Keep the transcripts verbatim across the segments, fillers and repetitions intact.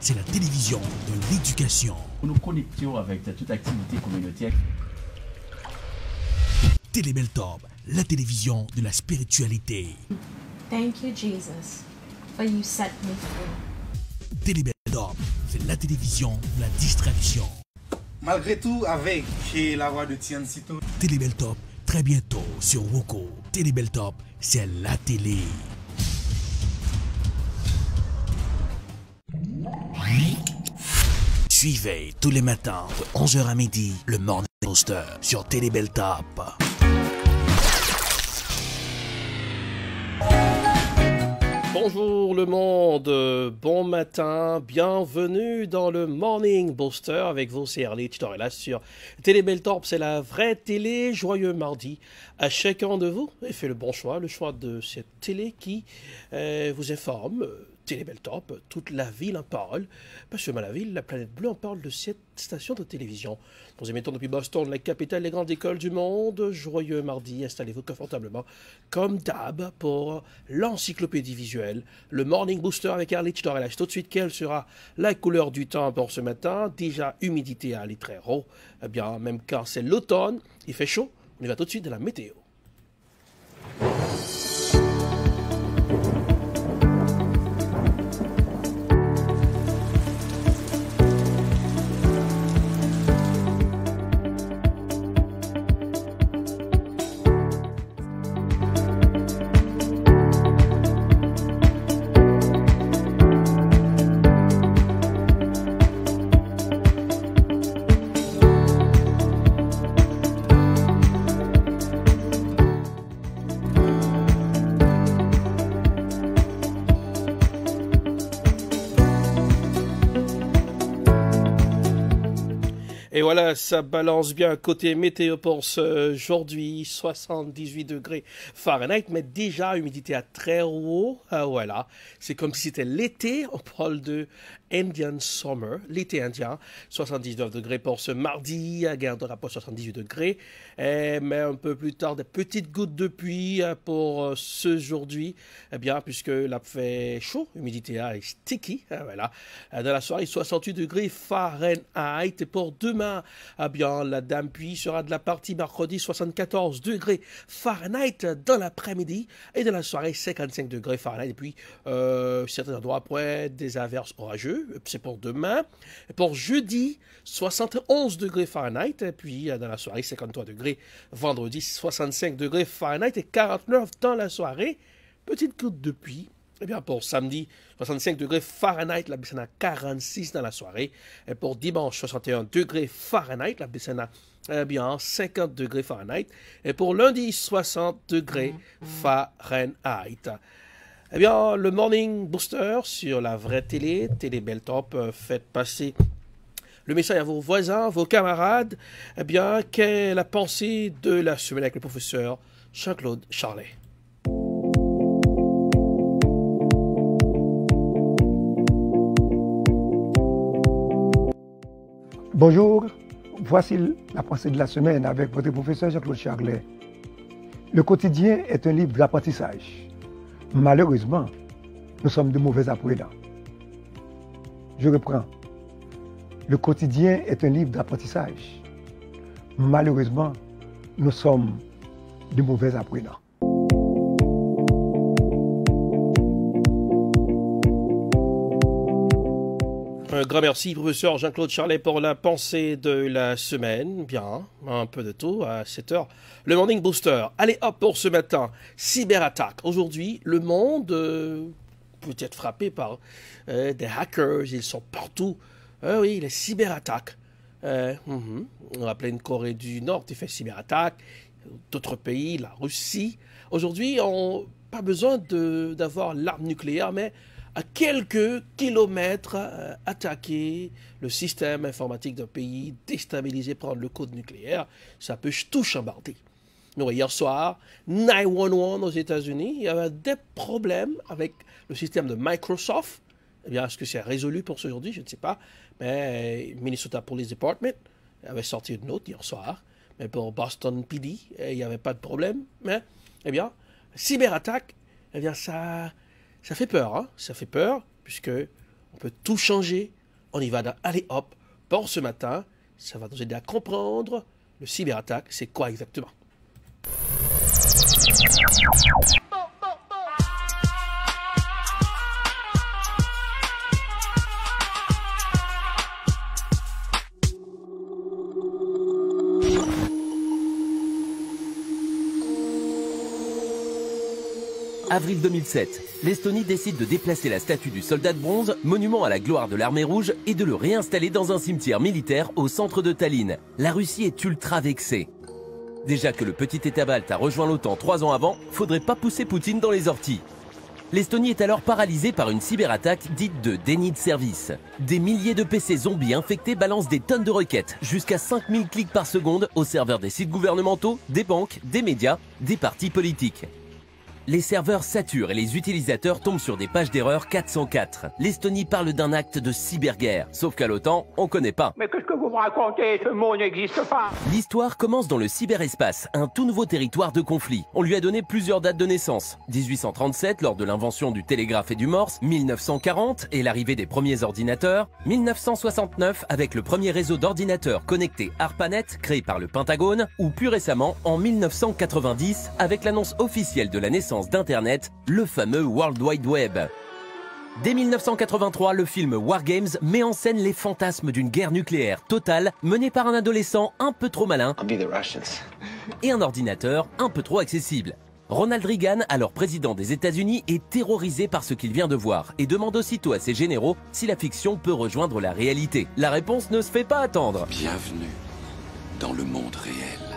c'est la télévision de l'éducation. Nous nous connections avec toute activité communautaire. Télébeltop, la télévision de la spiritualité. Thank you, Jesus, for you set me free. Télébeltop, c'est la télévision de la distraction. Malgré tout, avec chez la voix de Tian Sito. Télébeltop, très bientôt sur Woko. Télébeltop, c'est la télé. Suivez tous les matins de onze heures à midi le Morning Booster sur Télébeltop. Bonjour le monde, bon matin, bienvenue dans le Morning Booster avec vous, c'est Arlie Chitorella sur Télébeltop, c'est la vraie télé, joyeux mardi à chacun de vous et fait le bon choix, le choix de cette télé qui euh, vous informe. Télébeltop, toute la ville en parle, pas seulement la ville, la planète bleue en parle de cette station de télévision. Nous émettons depuis Boston, la capitale des grandes écoles du monde. Joyeux mardi, installez-vous confortablement, comme d'hab, pour l'encyclopédie visuelle, le Morning Booster avec Arlie Chitorella. Tout de suite, quelle sera la couleur du temps pour ce matin? Déjà, humidité à Litrero. Eh bien, même quand c'est l'automne, il fait chaud, on y va tout de suite de la météo. Et voilà, ça balance bien côté météo pour ce aujourd'hui, soixante-dix-huit degrés Fahrenheit, mais déjà humidité à très haut. Ah, voilà, c'est comme si c'était l'été, on parle de Indian Summer, l'été indien, soixante-dix-neuf degrés pour ce mardi, à gardera pas soixante-dix-huit degrés, et, mais un peu plus tard, des petites gouttes de pluie pour ce aujourd'hui, eh bien, puisque là fait chaud, humidité est sticky, ah, voilà, dans la soirée, soixante-huit degrés Fahrenheit, et pour demain, eh bien, la dame pluie sera de la partie mercredi, soixante-quatorze degrés Fahrenheit dans l'après-midi, et dans la soirée, cinquante-cinq degrés Fahrenheit, et puis, euh, certains endroits après des averses orageuses. C'est pour demain. Et pour jeudi, soixante et onze degrés Fahrenheit. Et puis, dans la soirée, cinquante-trois degrés. Vendredi, soixante-cinq degrés Fahrenheit et quarante-neuf dans la soirée. Petite goutte de pluie. Et bien, pour samedi, soixante-cinq degrés Fahrenheit. La baisse à quarante-six dans la soirée. Et pour dimanche, soixante et un degrés Fahrenheit. La baisse à eh bien, cinquante degrés Fahrenheit. Et pour lundi, soixante degrés Fahrenheit. Eh bien, le Morning Booster sur la vraie télé, Télébeltop, euh, faites passer le message à vos voisins, vos camarades. Eh bien, quelle est la pensée de la semaine avec le professeur Jean-Claude Charlet? Bonjour, voici la pensée de la semaine avec votre professeur Jean-Claude Charlet. Le quotidien est un livre d'apprentissage. Malheureusement, nous sommes de mauvais apprenants. Je reprends. Le quotidien est un livre d'apprentissage. Malheureusement, nous sommes de mauvais apprenants. Un grand merci, professeur Jean-Claude Charlet, pour la pensée de la semaine. Bien, un peu de tout à sept heures. Le Morning Booster. Allez hop pour ce matin. Cyberattaque. Aujourd'hui, le monde euh, peut être frappé par euh, des hackers. Ils sont partout. Euh, oui, les cyberattaques. Euh, mm-hmm. On a plein de Corée du Nord qui fait cyberattaque. D'autres pays, la Russie. Aujourd'hui, on n'a pas besoin de, d'avoir l'arme nucléaire, mais à quelques kilomètres, euh, attaquer le système informatique d'un pays, déstabiliser, prendre le code nucléaire, ça peut tout chambarder. Nous, hier soir, neuf un un aux États-Unis, il y avait des problèmes avec le système de Microsoft. Eh bien, est-ce que c'est résolu pour aujourd'hui? Je ne sais pas. Mais Minnesota Police Department avait sorti une note hier soir. Mais pour Boston P D, il n'y avait pas de problème. Mais, eh bien, cyberattaque, eh bien, ça... Ça fait peur, hein? Ça fait peur, puisque on peut tout changer. On y va dans Allez hop, pour ce matin. Ça va nous aider à comprendre le cyberattaque, c'est quoi exactement. Avril deux mille sept, l'Estonie décide de déplacer la statue du soldat de bronze, monument à la gloire de l'armée rouge, et de le réinstaller dans un cimetière militaire au centre de Tallinn. La Russie est ultra vexée. Déjà que le petit État balte a rejoint l'OTAN trois ans avant, faudrait pas pousser Poutine dans les orties. L'Estonie est alors paralysée par une cyberattaque dite de déni de service. Des milliers de P C zombies infectés balancent des tonnes de requêtes, jusqu'à cinq mille clics par seconde aux serveurs des sites gouvernementaux, des banques, des médias, des partis politiques. Les serveurs saturent et les utilisateurs tombent sur des pages d'erreur quatre cent quatre. L'Estonie parle d'un acte de cyberguerre, sauf qu'à l'OTAN, on connaît pas. Mais qu'est-ce que vous me racontez? Ce mot n'existe pas. L'histoire commence dans le cyberespace, un tout nouveau territoire de conflit. On lui a donné plusieurs dates de naissance. dix-huit cent trente-sept, lors de l'invention du télégraphe et du morse, mille neuf cent quarante, et l'arrivée des premiers ordinateurs, mille neuf cent soixante-neuf, avec le premier réseau d'ordinateurs connectés ARPANET, créé par le Pentagone, ou plus récemment, en mille neuf cent quatre-vingt-dix, avec l'annonce officielle de la naissance d'Internet, le fameux World Wide Web. Dès mille neuf cent quatre-vingt-trois, le film War Games met en scène les fantasmes d'une guerre nucléaire totale menée par un adolescent un peu trop malin et un ordinateur un peu trop accessible. Ronald Reagan, alors président des États-Unis, est terrorisé par ce qu'il vient de voir et demande aussitôt à ses généraux si la fiction peut rejoindre la réalité. La réponse ne se fait pas attendre. Bienvenue dans le monde réel.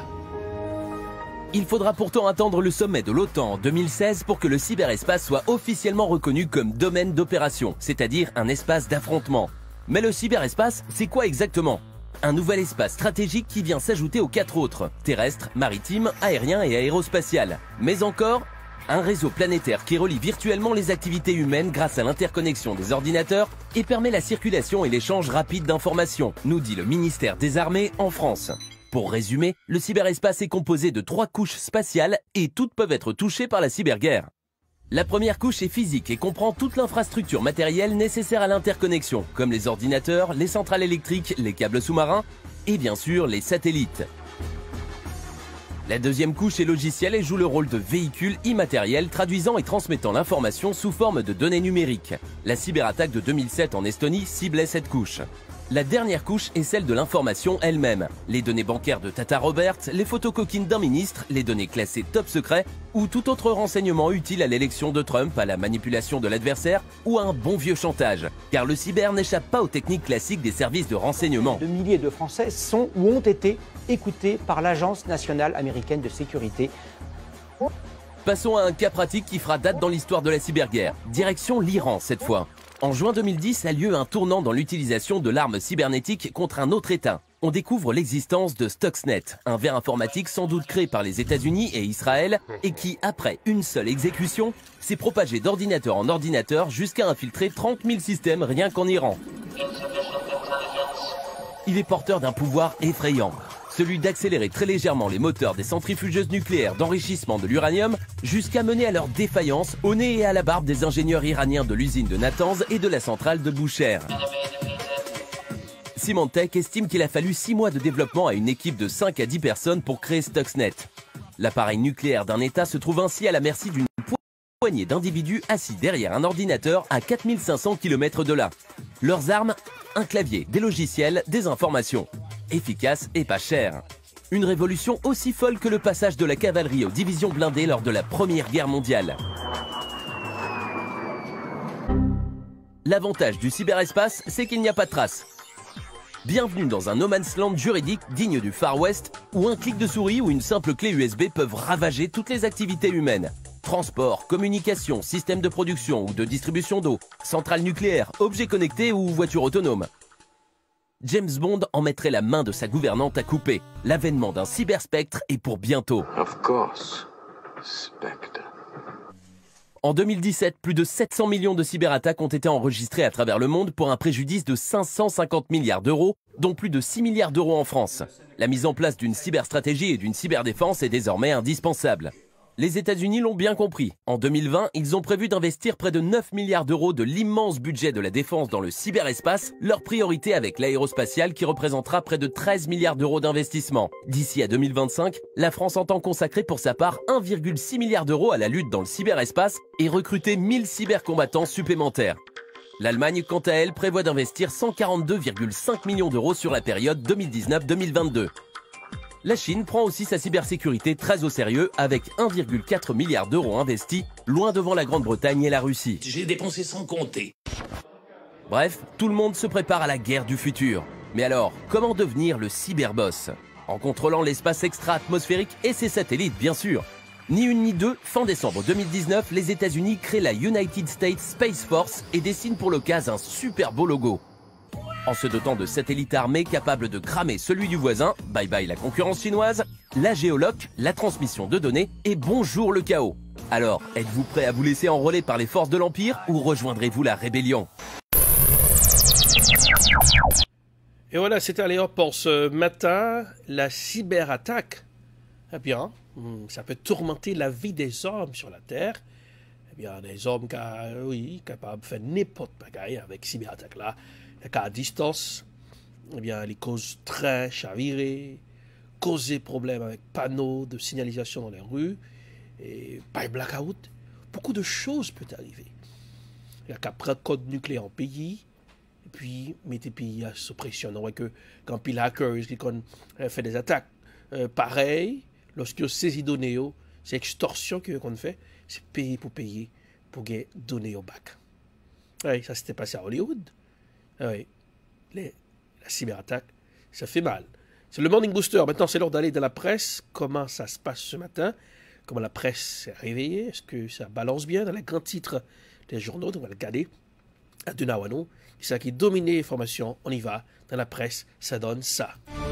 Il faudra pourtant attendre le sommet de l'OTAN en deux mille seize pour que le cyberespace soit officiellement reconnu comme domaine d'opération, c'est-à-dire un espace d'affrontement. Mais le cyberespace, c'est quoi exactement? Un nouvel espace stratégique qui vient s'ajouter aux quatre autres, terrestre, maritime, aérien et aérospatial. Mais encore, un réseau planétaire qui relie virtuellement les activités humaines grâce à l'interconnexion des ordinateurs et permet la circulation et l'échange rapide d'informations, nous dit le ministère des Armées en France. Pour résumer, le cyberespace est composé de trois couches spatiales et toutes peuvent être touchées par la cyberguerre. La première couche est physique et comprend toute l'infrastructure matérielle nécessaire à l'interconnexion, comme les ordinateurs, les centrales électriques, les câbles sous-marins et bien sûr les satellites. La deuxième couche est logicielle et joue le rôle de véhicule immatériel traduisant et transmettant l'information sous forme de données numériques. La cyberattaque de deux mille sept en Estonie ciblait cette couche. La dernière couche est celle de l'information elle-même. Les données bancaires de Tata Robert, les photos coquines d'un ministre, les données classées top secret ou tout autre renseignement utile à l'élection de Trump, à la manipulation de l'adversaire ou à un bon vieux chantage. Car le cyber n'échappe pas aux techniques classiques des services de renseignement. De milliers de Français sont ou ont été écoutés par l'Agence nationale américaine de sécurité. Passons à un cas pratique qui fera date dans l'histoire de la cyberguerre. Direction l'Iran cette fois. En juin deux mille dix a lieu un tournant dans l'utilisation de l'arme cybernétique contre un autre État. On découvre l'existence de Stuxnet, un ver informatique sans doute créé par les États-Unis et Israël et qui, après une seule exécution, s'est propagé d'ordinateur en ordinateur jusqu'à infiltrer trente mille systèmes rien qu'en Iran. Il est porteur d'un pouvoir effrayant, celui d'accélérer très légèrement les moteurs des centrifugeuses nucléaires d'enrichissement de l'uranium jusqu'à mener à leur défaillance au nez et à la barbe des ingénieurs iraniens de l'usine de Natanz et de la centrale de Bushehr. Symantec estime qu'il a fallu six mois de développement à une équipe de cinq à dix personnes pour créer Stuxnet. L'appareil nucléaire d'un État se trouve ainsi à la merci d'une poignée d'individus assis derrière un ordinateur à quatre mille cinq cents kilomètres de là. Leurs armes, un clavier, des logiciels, des informations. Efficace et pas cher. Une révolution aussi folle que le passage de la cavalerie aux divisions blindées lors de la Première Guerre mondiale. L'avantage du cyberespace, c'est qu'il n'y a pas de traces. Bienvenue dans un no man's land juridique digne du Far West, où un clic de souris ou une simple clé U S B peuvent ravager toutes les activités humaines. Transport, communication, système de production ou de distribution d'eau, centrale nucléaire, objets connectés ou voitures autonomes. James Bond en mettrait la main de sa gouvernante à couper. L'avènement d'un cyberspectre est pour bientôt. Of course, Spectre. En deux mille dix-sept, plus de sept cents millions de cyberattaques ont été enregistrées à travers le monde pour un préjudice de cinq cent cinquante milliards d'euros, dont plus de six milliards d'euros en France. La mise en place d'une cyberstratégie et d'une cyberdéfense est désormais indispensable. Les États-Unis l'ont bien compris. En deux mille vingt, ils ont prévu d'investir près de neuf milliards d'euros de l'immense budget de la défense dans le cyberespace, leur priorité avec l'aérospatiale qui représentera près de treize milliards d'euros d'investissement. D'ici à deux mille vingt-cinq, la France entend consacrer pour sa part un virgule six milliard d'euros à la lutte dans le cyberespace et recruter mille cybercombattants supplémentaires. L'Allemagne, quant à elle, prévoit d'investir cent quarante-deux virgule cinq millions d'euros sur la période deux mille dix-neuf deux mille vingt-deux. La Chine prend aussi sa cybersécurité très au sérieux avec un virgule quatre milliard d'euros investis, loin devant la Grande-Bretagne et la Russie. J'ai dépensé sans compter. Bref, tout le monde se prépare à la guerre du futur. Mais alors, comment devenir le cyberboss? En contrôlant l'espace extra-atmosphérique et ses satellites, bien sûr. Ni une ni deux, fin décembre deux mille dix-neuf, les États-Unis créent la United States Space Force et dessinent pour l'occasion un super beau logo. En se dotant de satellites armés capables de cramer celui du voisin, bye bye la concurrence chinoise, la géoloc, la transmission de données et bonjour le chaos. Alors, êtes-vous prêt à vous laisser enrôler par les forces de l'Empire ou rejoindrez-vous la rébellion? Et voilà, c'était alors pour ce matin, la cyberattaque. Eh bien, ça peut tourmenter la vie des hommes sur la Terre. Eh bien, des hommes qui, oui, capables de faire n'importe quoi avec cyberattaque là. À distance, eh bien, les causes trains chavirés, causer problèmes avec panneaux de signalisation dans les rues, et par blackout, beaucoup de choses peuvent arriver. Il y a qu'à prendre code nucléaire en pays, et puis mettre les pays sous pression. On voit que quand les hackers qui fait des attaques euh, pareilles, lorsqu'ils saisissent des données, c'est extorsion qu'on fait, c'est payer pour payer pour gagner données au bac. Oui, ça s'était passé à Hollywood. Ah oui, les, la cyberattaque, ça fait mal. C'est le Morning Booster. Maintenant, c'est l'heure d'aller dans la presse. Comment ça se passe ce matin? Comment la presse s'est réveillée? Est-ce que ça balance bien dans les grands titres des journaux? Donc, on va le regarder à Dunawano. C'est ça qui domine les informations. On y va. Dans la presse, ça donne ça.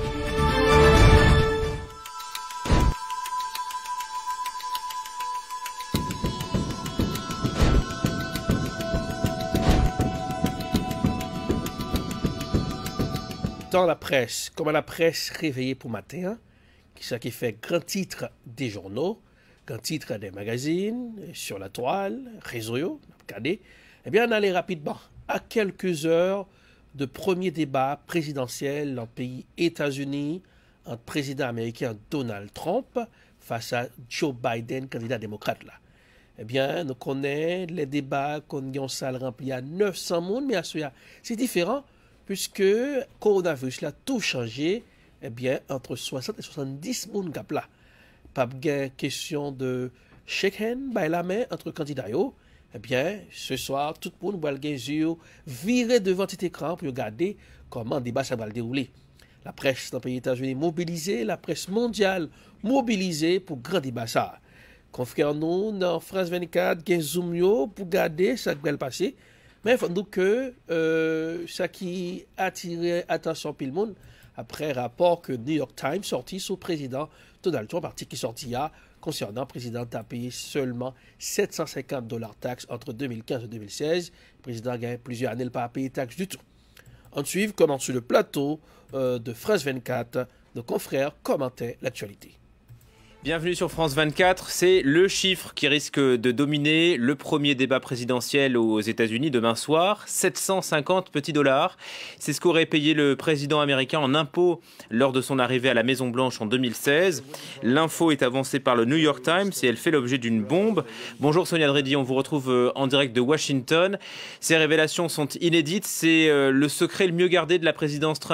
Dans la presse, comment la presse réveillée pour matin, qui ça qui fait grand titre des journaux, grand titre des magazines, sur la toile, réseau, regardez, eh bien on allait rapidement à quelques heures de premier débat présidentiel dans le pays États-Unis entre président américain Donald Trump face à Joe Biden, candidat démocrate là. Eh bien, nous connaissons les débats qu'on a en salle remplie à neuf cents personnes, mais c'est différent. Puisque le coronavirus a tout changé, eh bien, entre soixante et soixante-dix personnes là. Pas de question de shake hand, by la main entre candidats. Eh bien, ce soir, tout le monde va le virer devant cet écran pour regarder comment le débat ça va le dérouler. La presse dans les pays États-Unis mobilisée, la presse mondiale mobilisée pour grand débat ça. Confrères nous dans France vingt-quatre, gen zoom yo pour regarder ça qui va le passer. Mais il faut nous que euh, ça qui attirait attention tout le monde après rapport que New York Times sorti sous président Donald Trump, article qui sorti là concernant le président a payé seulement sept cent cinquante dollars taxes entre deux mille quinze et deux mille seize. Le président a gagné plusieurs années, il n'a pas payé taxes du tout. Ensuite, comme sur le plateau euh, de France vingt-quatre, nos confrères commentaient l'actualité. Bienvenue sur France vingt-quatre, c'est le chiffre qui risque de dominer le premier débat présidentiel aux États-Unis demain soir, sept cent cinquante petits dollars. C'est ce qu'aurait payé le président américain en impôts lors de son arrivée à la Maison-Blanche en deux mille seize. L'info est avancée par le New York Times et elle fait l'objet d'une bombe. Bonjour Sonia Dredi, on vous retrouve en direct de Washington. Ces révélations sont inédites, c'est le secret le mieux gardé de la présidence Trump ?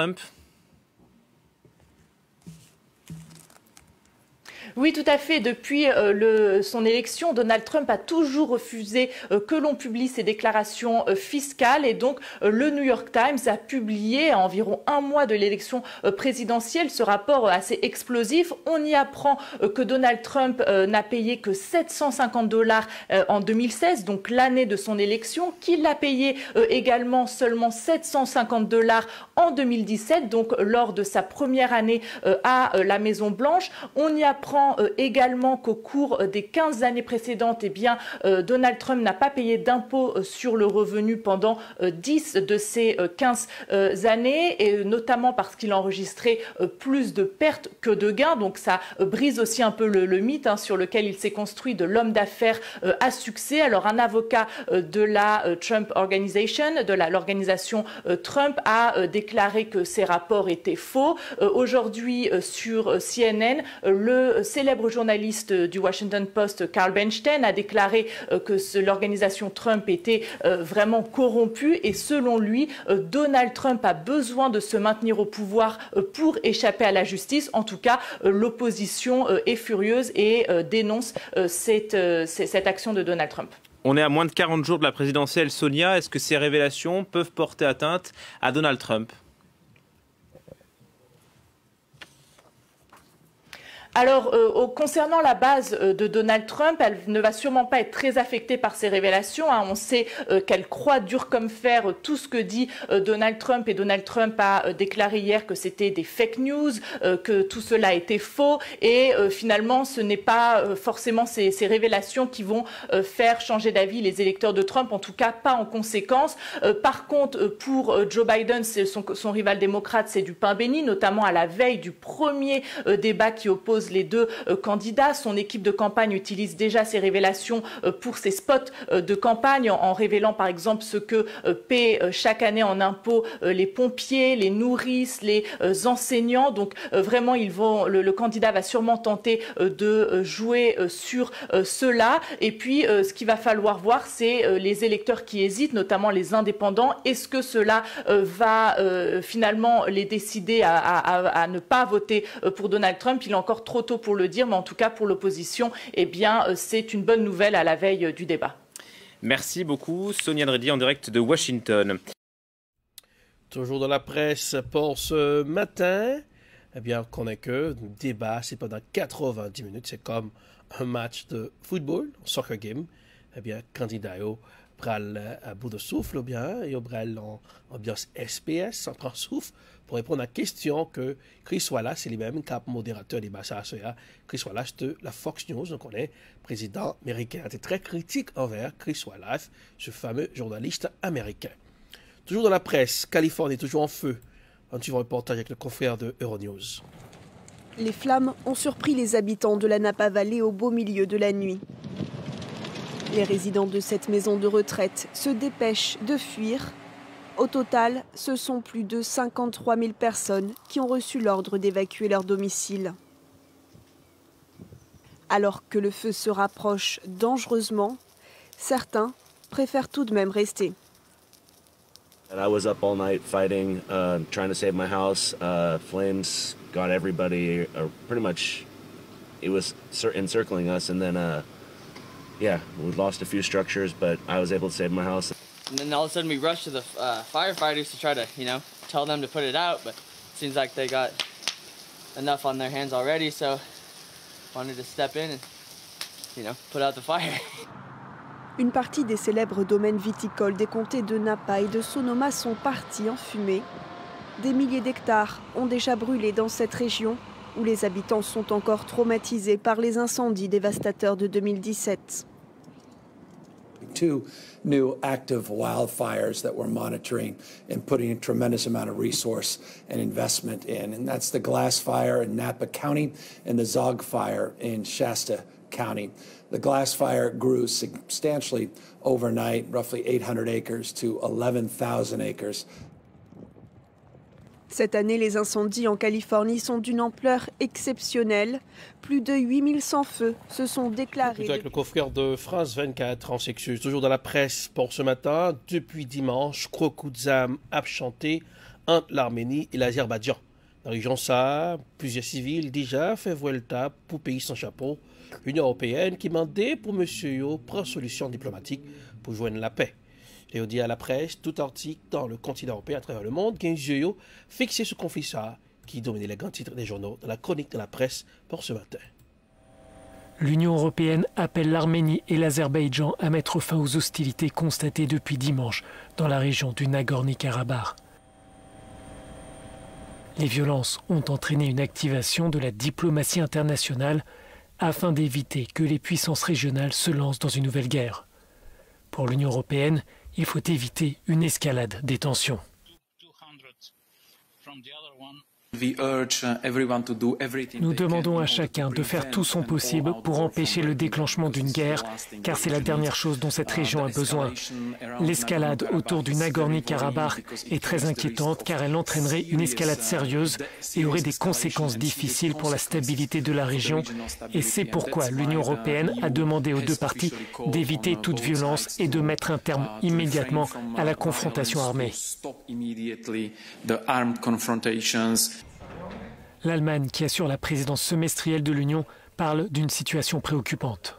Oui, tout à fait. Depuis euh, le, son élection, Donald Trump a toujours refusé euh, que l'on publie ses déclarations euh, fiscales. Et donc, euh, le New York Times a publié, à environ un mois de l'élection euh, présidentielle, ce rapport euh, assez explosif. On y apprend euh, que Donald Trump euh, n'a payé que sept cent cinquante dollars euh, en deux mille seize, donc l'année de son élection, qu'il a payé euh, également seulement sept cent cinquante dollars en deux mille dix-sept, donc lors de sa première année euh, à euh, la Maison-Blanche. On y apprend apprend euh, également qu'au cours des quinze années précédentes, eh bien, euh, Donald Trump n'a pas payé d'impôt euh, sur le revenu pendant euh, dix de ces euh, quinze euh, années, et notamment parce qu'il a enregistré euh, plus de pertes que de gains. Donc ça euh, brise aussi un peu le, le mythe hein, sur lequel il s'est construit de l'homme d'affaires euh, à succès. Alors un avocat euh, de la euh, Trump Organization, de l'organisation euh, Trump, a euh, déclaré que ces rapports étaient faux. Euh, Aujourd'hui, euh, sur C N N, euh, le célèbre journaliste du Washington Post, Carl Bernstein, a déclaré euh, que l'organisation Trump était euh, vraiment corrompue, et selon lui, euh, Donald Trump a besoin de se maintenir au pouvoir euh, pour échapper à la justice. En tout cas, euh, l'opposition euh, est furieuse et euh, dénonce euh, cette, euh, cette action de Donald Trump. On est à moins de quarante jours de la présidentielle. Sonia, est-ce que ces révélations peuvent porter atteinte à Donald Trump ? Alors, euh, concernant la base euh, de Donald Trump, elle ne va sûrement pas être très affectée par ces révélations. Hein. On sait euh, qu'elle croit dur comme fer euh, tout ce que dit euh, Donald Trump. Et Donald Trump a euh, déclaré hier que c'était des fake news, euh, que tout cela était faux. Et euh, finalement, ce n'est pas euh, forcément ces, ces révélations qui vont euh, faire changer d'avis les électeurs de Trump, en tout cas pas en conséquence. Euh, par contre, euh, pour euh, Joe Biden, son, son rival démocrate, c'est du pain béni, notamment à la veille du premier euh, débat qui oppose les deux euh, candidats. Son équipe de campagne utilise déjà ces révélations euh, pour ses spots euh, de campagne, en, en révélant par exemple ce que euh, paient euh, chaque année en impôts euh, les pompiers, les nourrices, les euh, enseignants. Donc euh, vraiment, ils vont, le, le candidat va sûrement tenter euh, de euh, jouer euh, sur euh, cela. Et puis, euh, ce qu'il va falloir voir, c'est euh, les électeurs qui hésitent, notamment les indépendants. Est-ce que cela euh, va euh, finalement les décider à, à, à ne pas voter euh, pour Donald Trump? Il est encore trop tôt pour le dire, mais en tout cas pour l'opposition, eh bien, c'est une bonne nouvelle à la veille du débat. Merci beaucoup, Sonia Dredi en direct de Washington. Toujours dans la presse pour ce matin, eh bien, on connaît que le débat, c'est pendant quatre-vingt-dix minutes, c'est comme un match de football, un soccer game. Eh bien, candidat pral à bout de souffle, ou bien, et au bral en ambiance S P S, en prend souffle, pour répondre à la question que Chris Wallace, c'est lui-même cap modérateur des Bassa Soya, Chris Wallace de la Fox News, donc on est président américain, était très critique envers Chris Wallace, ce fameux journaliste américain. Toujours dans la presse, Californie toujours en feu. Un suivant reportage avec le confrère de Euronews. Les flammes ont surpris les habitants de la Napa Valley au beau milieu de la nuit. Les résidents de cette maison de retraite se dépêchent de fuir. Au total, ce sont plus de cinquante-trois mille personnes qui ont reçu l'ordre d'évacuer leur domicile. Alors que le feu se rapproche dangereusement, certains préfèrent tout de même rester. I was up all night fighting, uh, trying to save my house. Uh, flames got everybody, uh, pretty much, it was encircling us, and then, uh, yeah, we lost a few structures, but I was able to save my house. And then all of a sudden we rushed to the uh, firefighters to try to, you know, tell them to put it out, but it seems like they got enough on their hands already, so wanted to step in and, you know, put out the fire. Une partie des célèbres domaines viticoles des comtés de Napa et de Sonoma sont partis en fumée. Des milliers d'hectares ont déjà brûlé dans cette région où les habitants sont encore traumatisés par les incendies dévastateurs de deux mille dix-sept. Two new active wildfires that we're monitoring and putting a tremendous amount of resource and investment in, and that's the Glass Fire in Napa County and the Zog Fire in Shasta County. The Glass Fire grew substantially overnight, roughly eight hundred acres to eleven thousand acres. Cette année, les incendies en Californie sont d'une ampleur exceptionnelle. Plus de huit mille sans-feu se sont déclarés. Avec le confrère de France vingt-quatre en sexueux. Toujours dans la presse pour ce matin, depuis dimanche, Krokuzam a chanté entre l'Arménie et l'Azerbaïdjan. Dans la région ça, plusieurs civils déjà fait vuelta pour pays sans chapeau. L'Union européenne qui demandait pour M. Yo prendre solution diplomatique pour joindre la paix. Et on dit à la presse, tout article dans le continent européen à travers le monde, qu'un Yo fixé ce conflit ça qui dominait les grands titres des journaux dans la chronique de la presse pour ce matin. L'Union européenne appelle l'Arménie et l'Azerbaïdjan à mettre fin aux hostilités constatées depuis dimanche dans la région du Nagorno-Karabakh. Les violences ont entraîné une activation de la diplomatie internationale afin d'éviter que les puissances régionales se lancent dans une nouvelle guerre. Pour l'Union européenne, il faut éviter une escalade des tensions. Nous demandons à chacun de faire tout son possible pour empêcher le déclenchement d'une guerre, car c'est la dernière chose dont cette région a besoin. L'escalade autour du Nagorno-Karabakh est très inquiétante car elle entraînerait une escalade sérieuse et aurait des conséquences difficiles pour la stabilité de la région. Et c'est pourquoi l'Union européenne a demandé aux deux parties d'éviter toute violence et de mettre un terme immédiatement à la confrontation armée. L'Allemagne, qui assure la présidence semestrielle de l'Union, parle d'une situation préoccupante.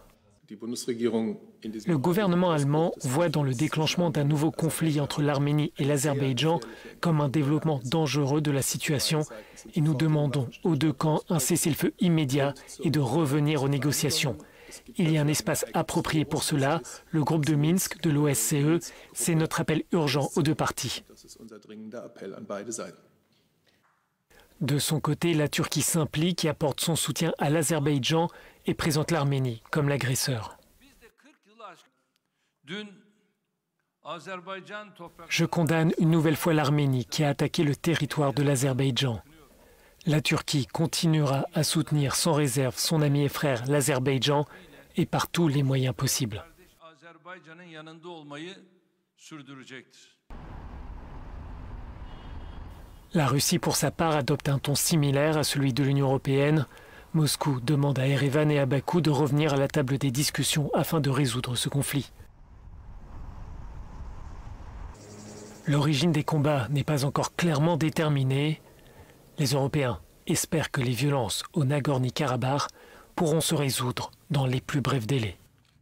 Le gouvernement allemand voit dans le déclenchement d'un nouveau conflit entre l'Arménie et l'Azerbaïdjan comme un développement dangereux de la situation et nous demandons aux deux camps un cessez-le-feu immédiat et de revenir aux négociations. Il y a un espace approprié pour cela. Le groupe de Minsk de l'O S C E, c'est notre appel urgent aux deux parties. De son côté, la Turquie s'implique et apporte son soutien à l'Azerbaïdjan et présente l'Arménie comme l'agresseur. Je condamne une nouvelle fois l'Arménie qui a attaqué le territoire de l'Azerbaïdjan. La Turquie continuera à soutenir sans réserve son ami et frère l'Azerbaïdjan et par tous les moyens possibles. La Russie, pour sa part, adopte un ton similaire à celui de l'Union européenne. Moscou demande à Erevan et à Bakou de revenir à la table des discussions afin de résoudre ce conflit. L'origine des combats n'est pas encore clairement déterminée. Les Européens espèrent que les violences au Nagorno-Karabakh pourront se résoudre dans les plus brefs délais.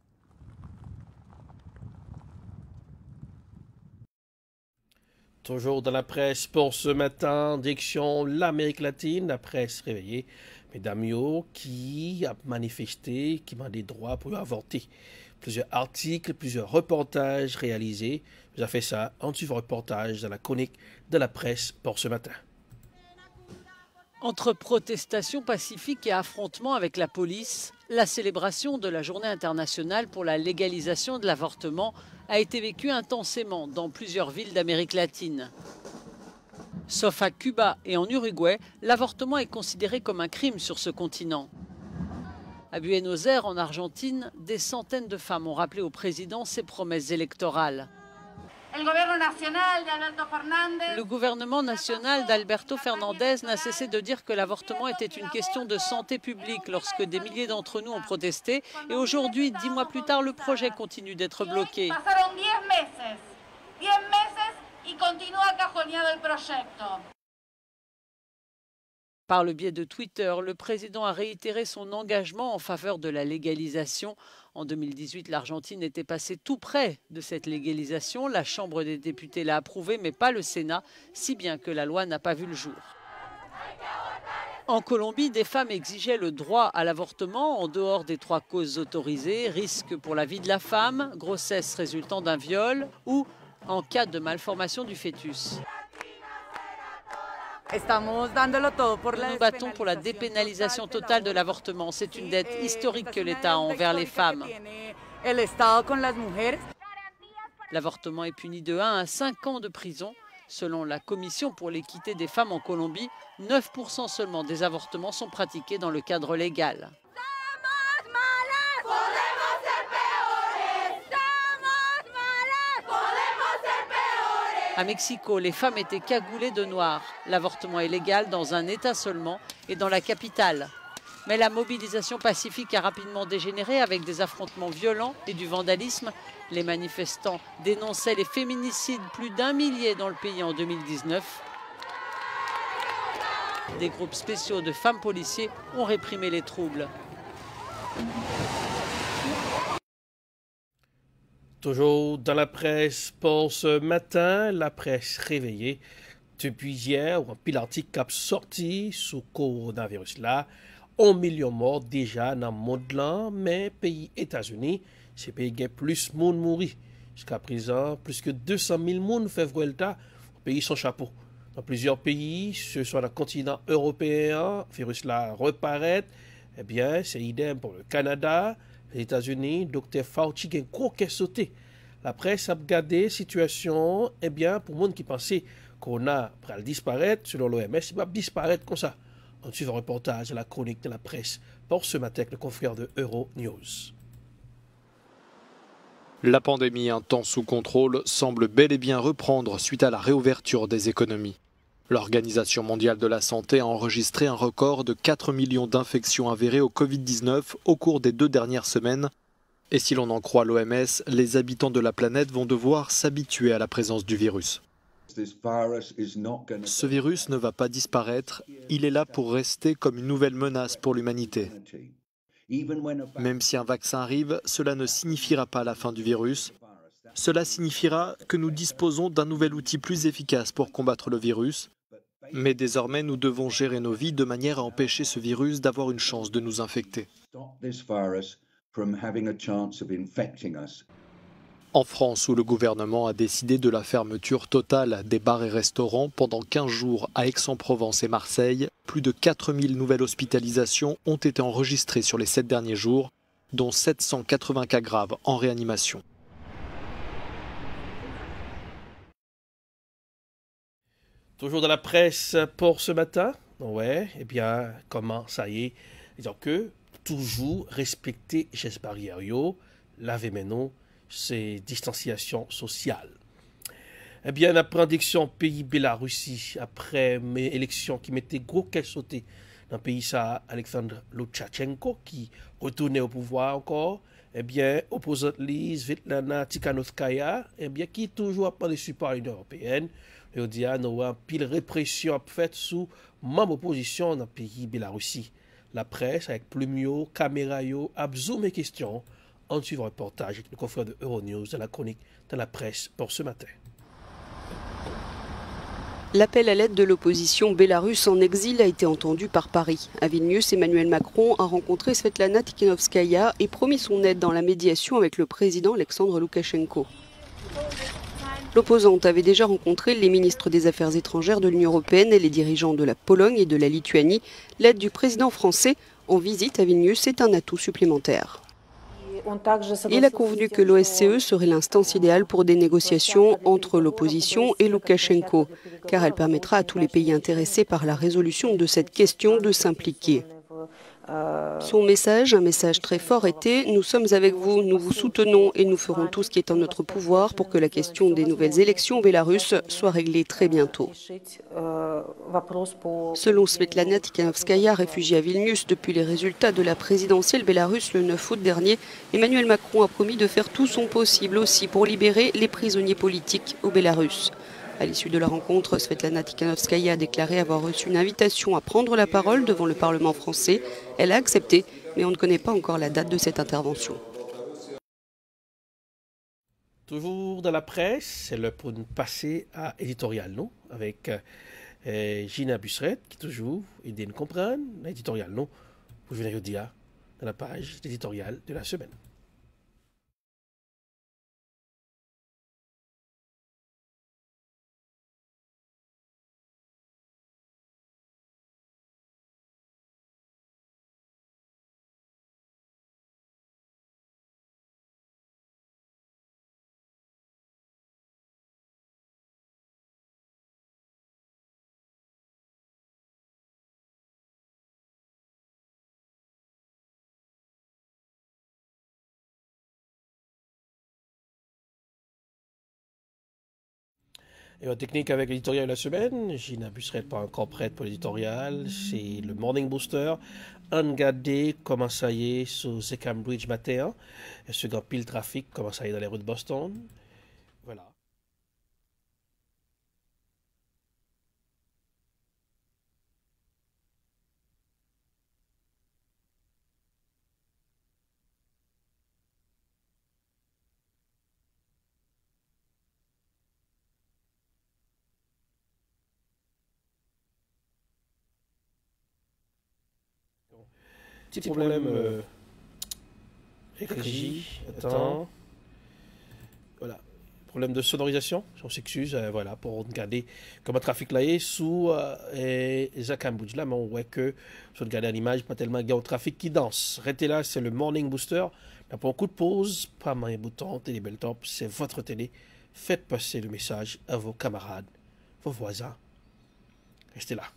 Toujours dans la presse pour ce matin, direction l'Amérique latine, la presse réveillée. Mesdames Yo, qui a manifesté, qui m'a des droits pour avorter. Plusieurs articles, plusieurs reportages réalisés. Vous avez fait ça, un petit reportage dans la chronique de la presse pour ce matin. Entre protestations pacifiques et affrontements avec la police, la célébration de la Journée internationale pour la légalisation de l'avortement a été vécue intensément dans plusieurs villes d'Amérique latine. Sauf à Cuba et en Uruguay, l'avortement est considéré comme un crime sur ce continent. À Buenos Aires, en Argentine, des centaines de femmes ont rappelé au président ses promesses électorales. Le gouvernement national d'Alberto Fernandez n'a cessé de dire que l'avortement était une question de santé publique lorsque des milliers d'entre nous ont protesté. Et aujourd'hui, dix mois plus tard, le projet continue d'être bloqué. Par le biais de Twitter, le président a réitéré son engagement en faveur de la légalisation. En deux mille dix-huit, l'Argentine était passée tout près de cette légalisation. La Chambre des députés l'a approuvée, mais pas le Sénat, si bien que la loi n'a pas vu le jour. En Colombie, des femmes exigeaient le droit à l'avortement en dehors des trois causes autorisées, risque pour la vie de la femme, grossesse résultant d'un viol ou en cas de malformation du fœtus. Nous nous battons pour la dépénalisation totale de l'avortement. C'est une dette historique que l'État a envers les femmes. L'avortement est puni de un à cinq ans de prison. Selon la Commission pour l'équité des femmes en Colombie, neuf pour cent seulement des avortements sont pratiqués dans le cadre légal. À Mexico, les femmes étaient cagoulées de noir. L'avortement est légal dans un État seulement et dans la capitale. Mais la mobilisation pacifique a rapidement dégénéré avec des affrontements violents et du vandalisme. Les manifestants dénonçaient les féminicides, plus d'un millier dans le pays en deux mille dix-neuf. Des groupes spéciaux de femmes policiers ont réprimé les troubles. Toujours dans la presse pour ce matin, la presse réveillée. Depuis hier, un pile article a sorti sous coronavirus là. Un million morts déjà dans le monde là, mais pays États-Unis, c'est pays qui a plus de monde mourir. Jusqu'à présent, plus que deux cent mille personnes fait Vuelta au pays sans chapeau. Dans plusieurs pays, ce soit le continent européen, le virus là reparaît. Eh bien, c'est idem pour le Canada, les États-Unis. Docteur Fauci a un gros qui sauté. La presse a regardé la situation, eh bien, pour le monde qui pensait qu'on a pris disparaître, selon l'O M S, il va disparaître comme ça. On suit un reportage à la chronique de la presse pour ce matin avec le confrère de Euronews. La pandémie, un temps sous contrôle, semble bel et bien reprendre suite à la réouverture des économies. L'Organisation mondiale de la santé a enregistré un record de quatre millions d'infections avérées au Covid dix-neuf au cours des deux dernières semaines. Et si l'on en croit l'O M S, les habitants de la planète vont devoir s'habituer à la présence du virus. Ce virus ne va pas disparaître, il est là pour rester comme une nouvelle menace pour l'humanité. Même si un vaccin arrive, cela ne signifiera pas la fin du virus. Cela signifiera que nous disposons d'un nouvel outil plus efficace pour combattre le virus. Mais désormais, nous devons gérer nos vies de manière à empêcher ce virus d'avoir une chance de nous infecter. En France, où le gouvernement a décidé de la fermeture totale des bars et restaurants pendant quinze jours à Aix-en-Provence et Marseille, plus de quatre mille nouvelles hospitalisations ont été enregistrées sur les sept derniers jours, dont sept cent quatre-vingts cas graves en réanimation. Toujours dans la presse pour ce matin. Ouais, eh bien, comment ça y est, disons que toujours respecter les gestes barrières, laver mes noms, c'est distanciation sociale. Eh bien, la prédiction pays Bélarussie, après mes élections qui mettaient gros qu'elle sautait dans le pays, ça, Alexandre Loukachenko, qui retournait au pouvoir encore, eh bien, opposante Lise, Svetlana Tikhanovskaya, eh bien, qui toujours a pas de support à l'Union européenne, il dit à nous une pile répression faite sous même opposition dans le pays Bélarussie. La presse, avec Plumio, caméra, a zoomé mes questions. On suit un reportage avec le confrère de Euronews de la chronique de la presse pour ce matin. L'appel à l'aide de l'opposition bélarusse en exil a été entendu par Paris. À Vilnius, Emmanuel Macron a rencontré Svetlana Tikhanovskaya et promis son aide dans la médiation avec le président Alexandre Loukachenko. L'opposante avait déjà rencontré les ministres des Affaires étrangères de l'Union européenne et les dirigeants de la Pologne et de la Lituanie. L'aide du président français en visite à Vilnius est un atout supplémentaire. Il a convenu que l'O S C E serait l'instance idéale pour des négociations entre l'opposition et Loukachenko, car elle permettra à tous les pays intéressés par la résolution de cette question de s'impliquer. Son message, un message très fort, était « Nous sommes avec vous, nous vous soutenons et nous ferons tout ce qui est en notre pouvoir pour que la question des nouvelles élections bélarusses soit réglée très bientôt. » Selon Svetlana Tikhanovskaya, réfugiée à Vilnius depuis les résultats de la présidentielle bélarusse le neuf août dernier, Emmanuel Macron a promis de faire tout son possible aussi pour libérer les prisonniers politiques au Bélarus. À l'issue de la rencontre, Svetlana Tikhanovskaya a déclaré avoir reçu une invitation à prendre la parole devant le Parlement français. Elle a accepté, mais on ne connaît pas encore la date de cette intervention. Toujours dans la presse, c'est le pour nous passer à éditorial, non? Avec euh, Gina Busseret, qui toujours aide nous comprendre l'éditorial, non? Pour venir dire dans la page éditoriale de la semaine. Et en technique avec l'éditorial de la semaine, Gina Busseret pas encore prête pour l'éditorial, c'est le Morning Booster. Regardez comment ça y est sur The Cambridge matin, et ce grand pile trafic, comment ça y est dans les rues de Boston. Voilà. Petit problème euh, avec régie. Attends. Voilà. problème de sonorisation, on s'excuse, euh, voilà, pour regarder comment le trafic là est sous euh, et Zakambouj là, mais on voit que, si on regarde l'image, pas tellement de trafic qui danse. Restez là, c'est le Morning Booster. Là, pour un coup de pause, pas un bouton, Télé Bel Top, c'est votre télé. Faites passer le message à vos camarades, vos voisins. Restez là.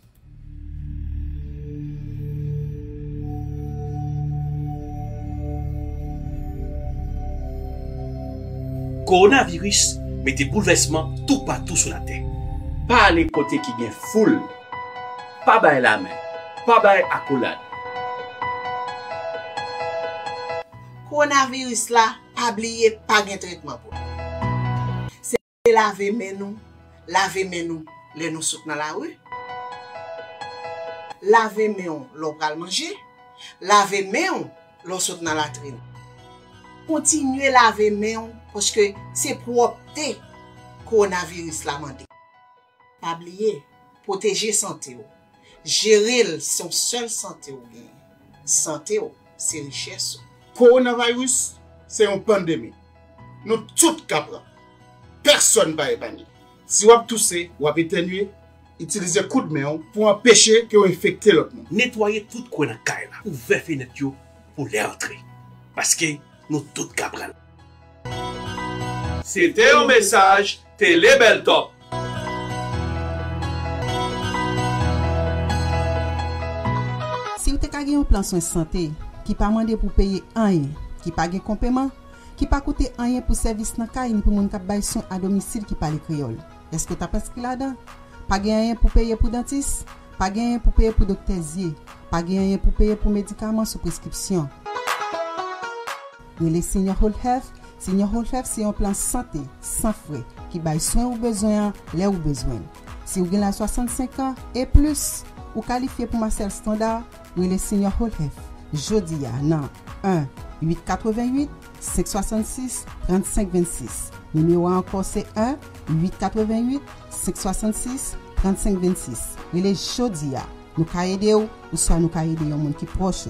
Coronavirus met des bouleversements tout partout sur la terre. Pas les côtés qui viennent full, pas bail la main, pas bail accolade. Coronavirus là, pas oublier pas de traitement pour. C'est laver main nous, laver main nous, les nous souk dans la rue. Laver main l'on pral manger, laver main l'on souk dans la latrine. Continuez laver main parce que c'est propreté coronavirus la mandé. Pas oublier, protéger santé ou. Gérer son seul santé ou bien. Santé ou, c'est richesse. Coronavirus, c'est une pandémie. Nous tous capable. Personne ne va épargner. Si vous avez toussé ou avez éternué, utilisez coup de main pour empêcher que vous infectez l'autre monde. Nettoyez tout coin dans caille là, ouvrez fenêtre pour les entrer. Parce que nous tous capables. C'était un message Télé Bel Top. Si vous avez un plan de santé qui pas demandé pour payer rien, qui pas de complément, qui pas coûter rien pour service dans caille pour moun k'ap bay son à domicile qui parle créole. Est-ce que tu as pensé là-dedans? Pas rien pour payer pour dentiste, pas rien pour payer pour docteur Zier, pas rien pour payer pour médicaments sous prescription. Les Senior Whole Health, Senior Whole Health c'est un plan santé sans frais qui baille soin ou besoin là ou besoin. Si vous avez soixante-cinq ans et plus, ou qualifié pour Marcel Standard, ou les Senior Whole Health. Jodi ya nan un huit huit cinq six six trente-cinq vingt-six. Numéro encore c'est un huit huit cinq six six trente-cinq vingt-six. Et les jodi ya, nous ka aider ou ou soit nous ka aider yon moun ki proche.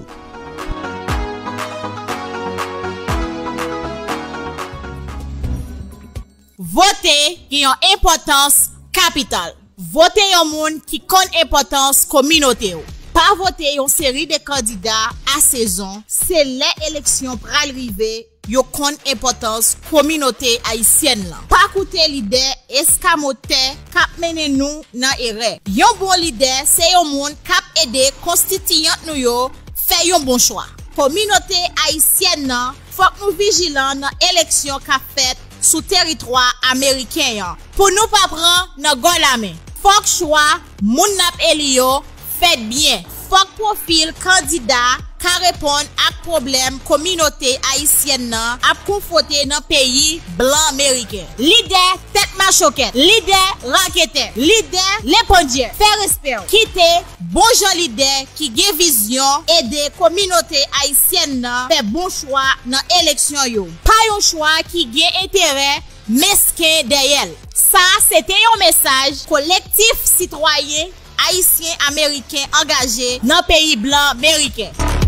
Voter qui ont importance capitale. Voter yon moun qui kon importance communauté. Pas voter yon série de candidats à saison, c'est les élections pral rive, yo kon importance communauté haïtienne là. Pas coûter leader escamote kap mene nou nan erreur. Yon bon leader, c'est yon moun kap aider constituant nou yo fait yon bon choix. Communauté haïtienne nan, faut nous vigilant dans élection ka fait sous territoire américain pour nous pas prendre nan gon la main. Faut que choix moun nap elio fait bien. Faut que profil candidat ka répondre à problème communauté haïtienne nan a conforté dans pays blanc américain. Leader tête machoquette, leader raquette, leader l'épondier, fait respect. Quitter bon Jean leader qui gen vision aider communauté haïtienne nan fait bon choix dans élection yo. Pas un choix qui gen intérêt mesquin derrière. Ça c'était un message collectif citoyen haïtien américain engagé dans pays blanc américain.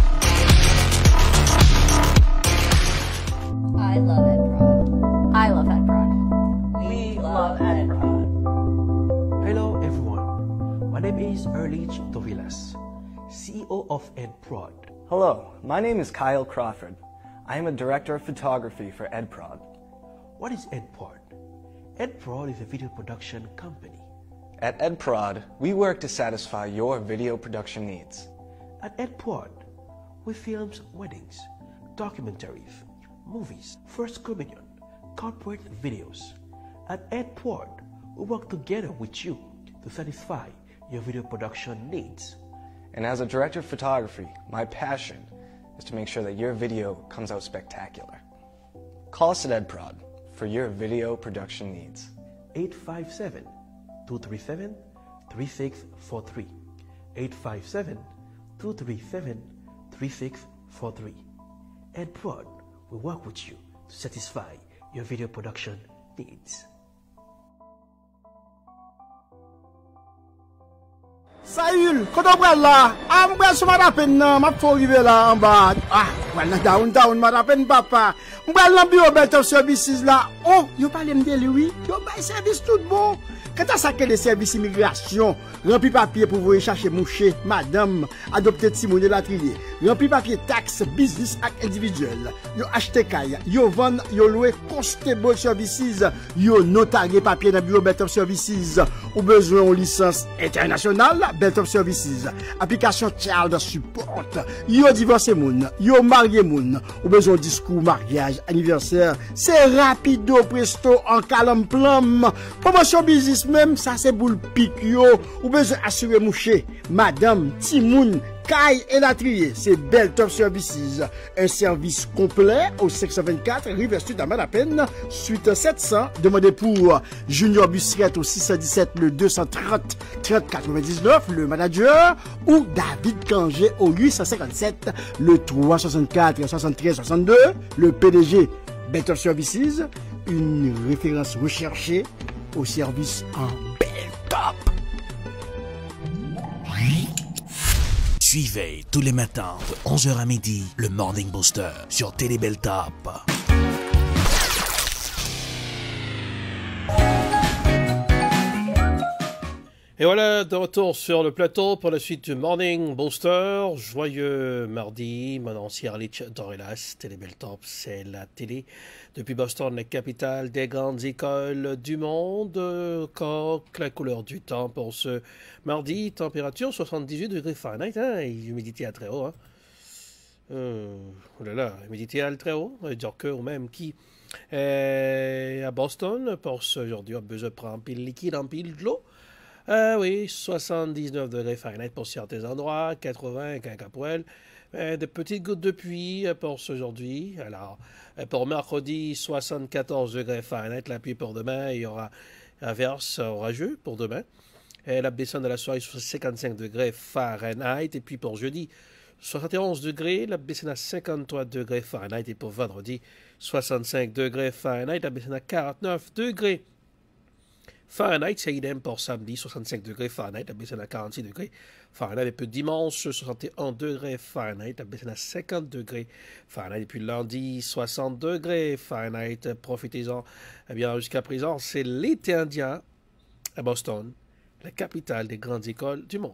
I love EdProd. I love EdProd. We love EdProd. Hello everyone. My name is Erlich Tovilas, C E O of EdProd. Hello, my name is Kyle Crawford. I am a director of photography for EdProd. What is EdProd? EdProd is a video production company. At EdProd, we work to satisfy your video production needs. At EdProd, we film weddings, documentaries, movies, first communion, corporate videos. At EdProd, we work together with you to satisfy your video production needs. And as a director of photography, my passion is to make sure that your video comes out spectacular. Call us at EdProd for your video production needs. eight five seven, two three seven, three six four three. eight five seven, two three seven, three six four three. EdProd will work with you to satisfy your video production needs. Saül, quand on prend là, ah, je suis à peine, je suis arrivé là en bas. Ah, voilà, down, down, je peine, papa. Je suis dans le bureau Belt of Services là. Oh, vous parlez de lui, vous avez un service tout bon. Quand on a des services immigration, rempli papier pour vous chercher moucher, madame, adopter Timon de la trier, rempli papier taxe, business et individuel, yo acheté caille, yo vend, yo loué constable services, yo notarié papier dans le bureau Belt of Services, ou besoin de licence internationale, Belt of Services, application child support, yo divorcé moun, yo marié moun, ou besoin de discours mariage, anniversaire, c'est rapido presto en calme plum, promotion business même, ça c'est boule pique yo, ou besoin assurer moucher, madame, timoun, caille et la trier, c'est Belt of Services, un service complet au cinq cent vingt-quatre, Rive Sud à Malapenne, suite sept cents, demandez pour Junior Bussiette au six cent dix-sept, le deux cent trente, trente quatre-vingt-dix-neuf, le manager, ou David Kangé au huit cent cinquante-sept, le trois cent soixante-quatre, soixante-treize, soixante-deux, le P D G Belt of Services, une référence recherchée au service en bel top. Suivez tous les matins de onze heures à midi le Morning Booster sur Télé Bel Top. Et voilà, de retour sur le plateau pour la suite du Morning Booster. Joyeux mardi, mon ancien Arlich Dorelas, Télé Bel Top, c'est la télé depuis Boston, la capitale des grandes écoles du monde. Encore la couleur du temps pour ce mardi, température soixante-dix-huit degrés Fahrenheit, hein, et humidité à très haut. Hein. Euh, oh là là, humidité à très haut, dire que ou même qui est à Boston pour ce aujourd'hui, on a besoin de prendre un pile liquide, un pile de l'eau. Ah oui, soixante-dix-neuf degrés Fahrenheit pour certains endroits, quatre-vingts avec un capoel. Euh, des petites gouttes de pluie pour aujourd'hui. Alors, pour mercredi, soixante-quatorze degrés Fahrenheit. La pluie pour demain, il y aura averse orageux pour demain. Et la descente de la soirée, cinquante-cinq degrés Fahrenheit. Et puis pour jeudi, soixante et onze degrés. La descente à cinquante-trois degrés Fahrenheit. Et pour vendredi, soixante-cinq degrés Fahrenheit. La descente à quarante-neuf degrés Fahrenheit, c'est idem pour samedi, soixante-cinq degrés Fahrenheit, la baisse à quarante-six degrés Fahrenheit, et puis dimanche, soixante et un degrés Fahrenheit, la baisse à cinquante degrés Fahrenheit, et puis lundi, soixante degrés Fahrenheit, profitez-en. Eh bien, jusqu'à présent, c'est l'été indien à Boston, la capitale des grandes écoles du monde.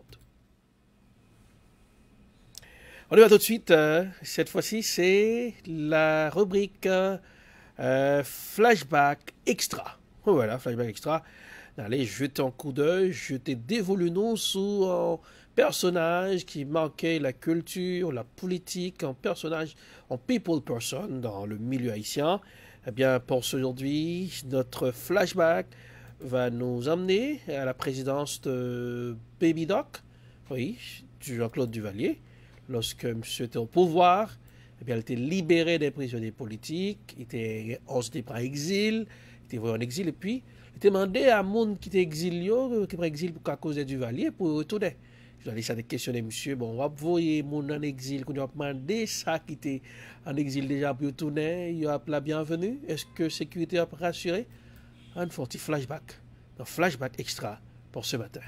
On y va tout de suite, euh, cette fois-ci, c'est la rubrique euh, Flashback Extra. Voilà, Flashback Extra. Allez, jetez un coup d'œil, jetez dévolu nous sur un personnage qui marquait la culture, la politique, un personnage, un people person dans le milieu haïtien. Eh bien, pour aujourd'hui, notre flashback va nous emmener à la présidence de Baby Doc, oui, Jean-Claude Duvalier. Lorsque M. était au pouvoir, eh bien, il était libéré des prisonniers politiques, il était en par exil, il était voyé en exil, et puis il était demandé à monde qui était exilé, qui était exil pour cause de Duvalier, pour retourner. Je vais aller questionner monsieur, bon, on va voyer mon en exil, qu'on a demandé ça qui était en exil déjà pour retourner, il y a la bienvenue, est-ce que sécurité a rassuré? Un petit flashback, un flashback extra pour ce matin.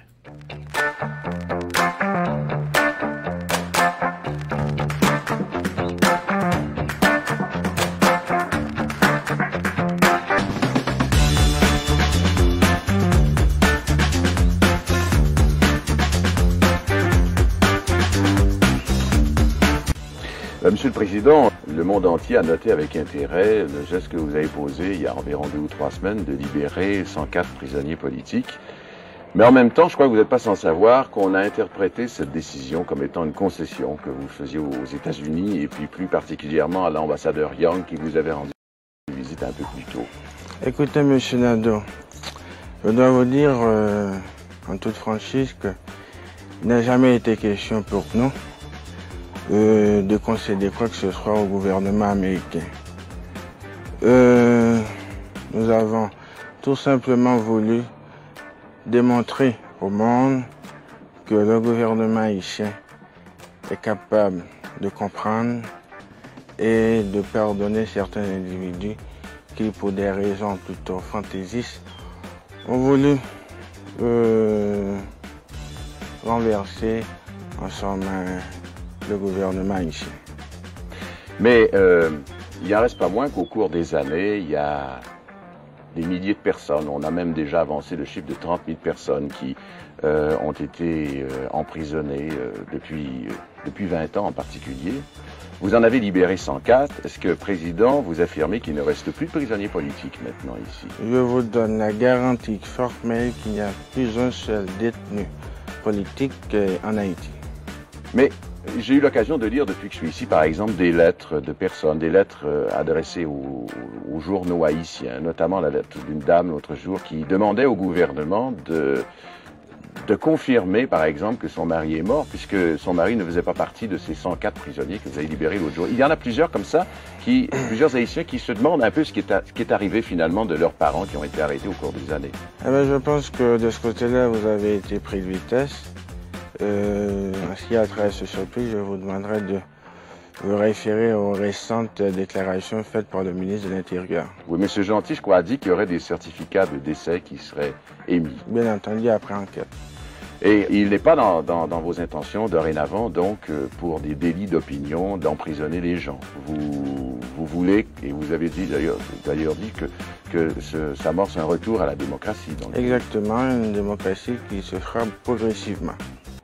Monsieur le Président, le monde entier a noté avec intérêt le geste que vous avez posé il y a environ deux ou trois semaines de libérer cent quatre prisonniers politiques. Mais en même temps, je crois que vous n'êtes pas sans savoir qu'on a interprété cette décision comme étant une concession que vous faisiez aux États-Unis et puis plus particulièrement à l'ambassadeur Young qui vous avait rendu visite un peu plus tôt. Écoutez, monsieur Nadeau, je dois vous dire euh, en toute franchise qu'il n'a jamais été question pour nous Euh, de concéder quoi que ce soit au gouvernement américain. Euh, nous avons tout simplement voulu démontrer au monde que le gouvernement haïtien est capable de comprendre et de pardonner certains individus qui, pour des raisons plutôt fantaisistes, ont voulu euh, renverser en son main le gouvernement haïtien. Mais euh, il n'en reste pas moins qu'au cours des années, il y a des milliers de personnes, on a même déjà avancé le chiffre de trente mille personnes qui euh, ont été euh, emprisonnées euh, depuis, euh, depuis vingt ans en particulier. Vous en avez libéré cent quatre. Est-ce que, Président, vous affirmez qu'il ne reste plus de prisonniers politiques maintenant ici? Je vous donne la garantie formelle qu'il n'y a plus un seul détenu politique en Haïti. Mais j'ai eu l'occasion de lire depuis que je suis ici, par exemple, des lettres de personnes, des lettres adressées aux, aux journaux haïtiens, notamment la lettre d'une dame l'autre jour qui demandait au gouvernement de... de confirmer, par exemple, que son mari est mort, puisque son mari ne faisait pas partie de ces cent quatre prisonniers que vous avez libérés l'autre jour. Il y en a plusieurs comme ça, qui, plusieurs Haïtiens qui se demandent un peu ce qui, est, ce qui est arrivé finalement de leurs parents qui ont été arrêtés au cours des années. Eh bien, je pense que de ce côté-là, vous avez été pris de vitesse. Euh, en ce qui a trait à ce surprise, je vous demanderai de vous référer aux récentes déclarations faites par le ministre de l'Intérieur. Oui, M. Gentil, je crois, a dit qu'il y aurait des certificats de décès qui seraient émis. Bien entendu, après enquête. Et il n'est pas dans, dans, dans vos intentions, dorénavant, donc, euh, pour des délits d'opinion, d'emprisonner les gens. Vous, vous voulez, et vous avez dit d'ailleurs d'ailleurs dit que, que ce, ça amorce un retour à la démocratie. Dans le Exactement, une démocratie qui se fera progressivement.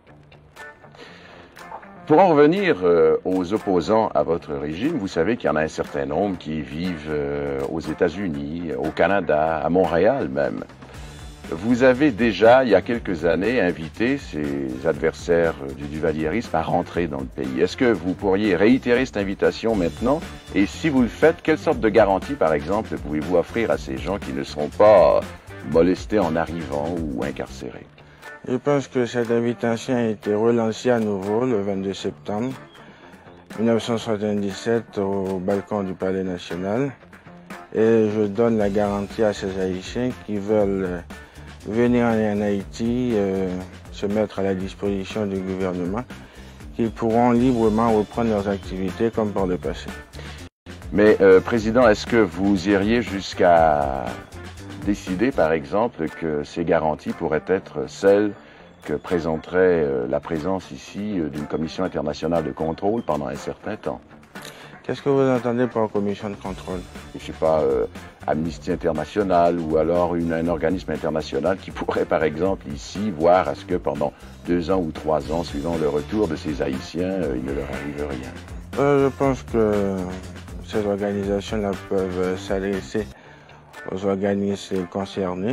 Pour en revenir euh, aux opposants à votre régime, vous savez qu'il y en a un certain nombre qui vivent euh, aux États-Unis, au Canada, à Montréal même. Vous avez déjà, il y a quelques années, invité ces adversaires du duvalierisme à rentrer dans le pays. Est-ce que vous pourriez réitérer cette invitation maintenant? Et si vous le faites, quelle sorte de garantie, par exemple, pouvez-vous offrir à ces gens qui ne seront pas molestés en arrivant ou incarcérés? Je pense que cette invitation a été relancée à nouveau le vingt-deux septembre mille neuf cent soixante-dix-sept au balcon du Palais national. Et je donne la garantie à ces Haïtiens qui veulent venir en Haïti, euh, se mettre à la disposition du gouvernement, qu'ils pourront librement reprendre leurs activités comme par le passé. Mais, euh, Président, est-ce que vous iriez jusqu'à décider, par exemple, que ces garanties pourraient être celles que présenterait euh, la présence ici euh, d'une commission internationale de contrôle pendant un certain temps? Qu'est-ce que vous entendez par commission de contrôle? Je ne sais pas, euh, Amnesty International ou alors une, un organisme international qui pourrait, par exemple, ici, voir à ce que pendant deux ans ou trois ans, suivant le retour de ces Haïtiens, euh, il ne leur arrive rien. Euh, je pense que ces organisations-là peuvent s'adresser aux organismes concernés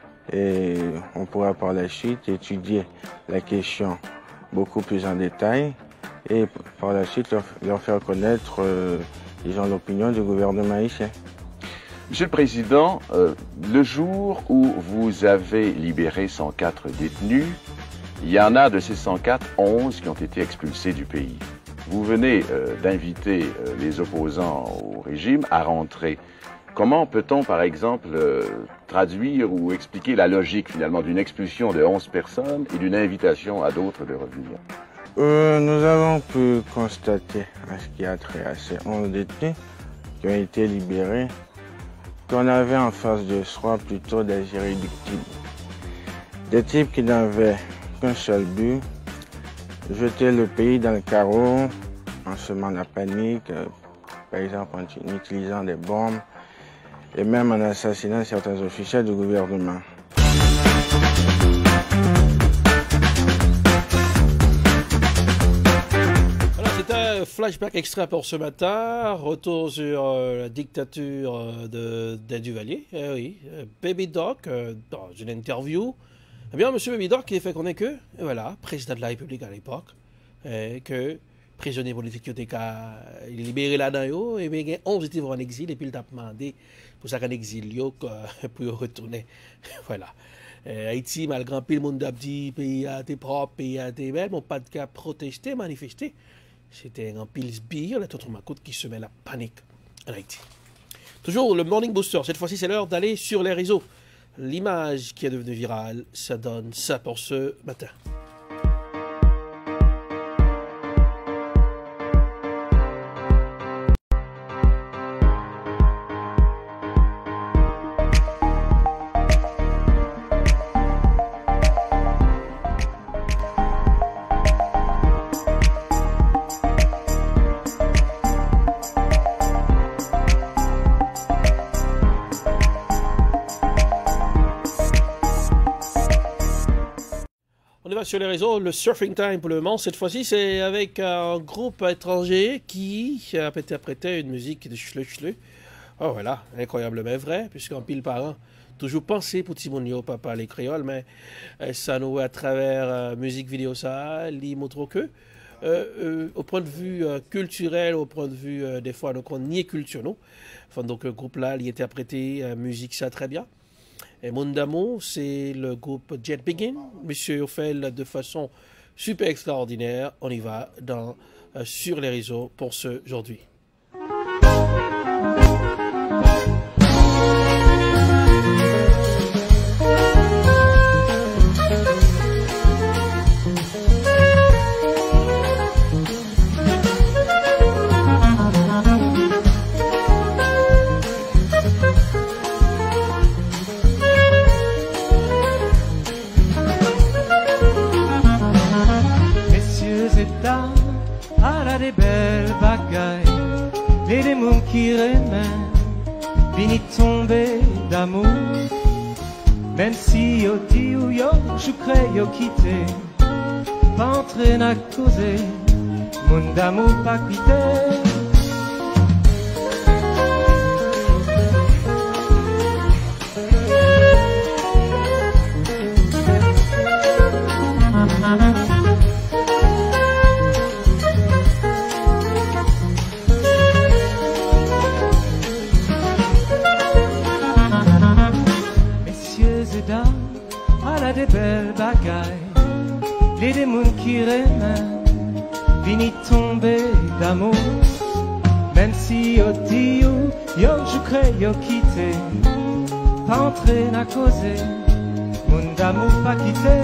et on pourra par la suite étudier la question beaucoup plus en détail et par la suite leur, leur faire connaître, euh, disons, l'opinion du gouvernement haïtien. Monsieur le Président, euh, le jour où vous avez libéré cent quatre détenus, il y en a de ces cent quatre, onze qui ont été expulsés du pays. Vous venez euh, d'inviter euh, les opposants au régime à rentrer. Comment peut-on, par exemple, euh, traduire ou expliquer la logique, finalement, d'une expulsion de onze personnes et d'une invitation à d'autres de revenir? Euh, nous avons pu constater, en ce qui a trait à ces onze détenus qui ont été libérés, qu'on avait en face de soi plutôt des irréductibles. Des types qui n'avaient qu'un seul but, jeter le pays dans le carreau, en semant la panique, euh, par exemple en utilisant des bombes, et même en assassinant certains officiels du gouvernement. C'est un flashback extrait pour ce matin. Retour sur euh, la dictature euh, de, de Duvalier. Eh oui, euh, Baby Doc, euh, dans une interview. Eh bien, M. Baby Doc, il fait qu'on est que, voilà, président de la République à l'époque, et que prisonnier politique qui était libéré là-dedans, et bien, il y a onze étaient en exil, et puis il a demandé pour ça qu'en exil, yo, pour retourner. Voilà. Euh, Haïti, malgré un peu le monde a dit, pays a été propre, pays a été belle, mon pas de cas protester, manifester. C'était un pile sbire, la toute macoute qui se met la panique en Haïti. Toujours le Morning Booster. Cette fois-ci, c'est l'heure d'aller sur les réseaux. L'image qui est devenue virale, ça donne ça pour ce matin. On y va sur les réseaux, le Surfing Time pour le moment. Cette fois-ci, c'est avec un groupe étranger qui a interprété une musique de Chleu Chleu. Oh voilà, incroyable mais vrai, puisqu'en pile parent, toujours pensé pour Timonio, papa, les créoles, mais euh, ça nous à travers euh, musique vidéo, ça, il montre que, euh, euh, au point de vue euh, culturel, au point de vue, euh, des fois, donc on nie culture, non? Enfin, donc, le groupe là, il interprété euh, musique, ça très bien. Et Mondamo, c'est le groupe Jet Begin. Monsieur fait de façon super extraordinaire. On y va dans, euh, sur les réseaux pour ce aujourd'hui. Des belles bagailles, les démons qui remènent, vini tomber d'amour. Même si yo dit ou yo, je crée yo quitter, pas entrer n'a causé, mon d'amour pas quitter. Des belles bagailles, les démons qui remènent, vini tomber d'amour. Même si yo dit yo, yo je crée yo quitter, pas entrer n'a causé, mon d'amour pas quitter.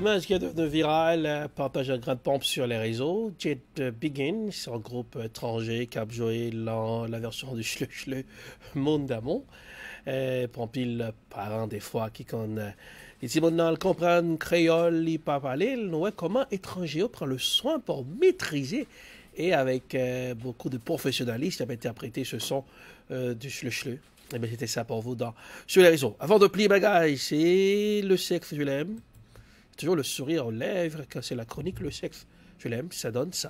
image qui est devenue virale, partage en grande pompe sur les réseaux. Jet Begin, c'est un groupe étranger qui a joué la, la version du Chle Chle Monde d'Amont. Pour pile parents des fois qui connaissent. Et si maintenant ils comprennent créole, ils peuvent parler, nous comment étranger prend le soin pour maîtriser et avec euh, beaucoup de professionnalistes qui ont interprété ce son euh, du Chle Chle. Et bien c'était ça pour vous dans sur les réseaux. Avant de plier bagaille, c'est le sexe, je l'aime. Toujours le sourire aux lèvres quand c'est la chronique, le sexe, je l'aime, ça donne ça.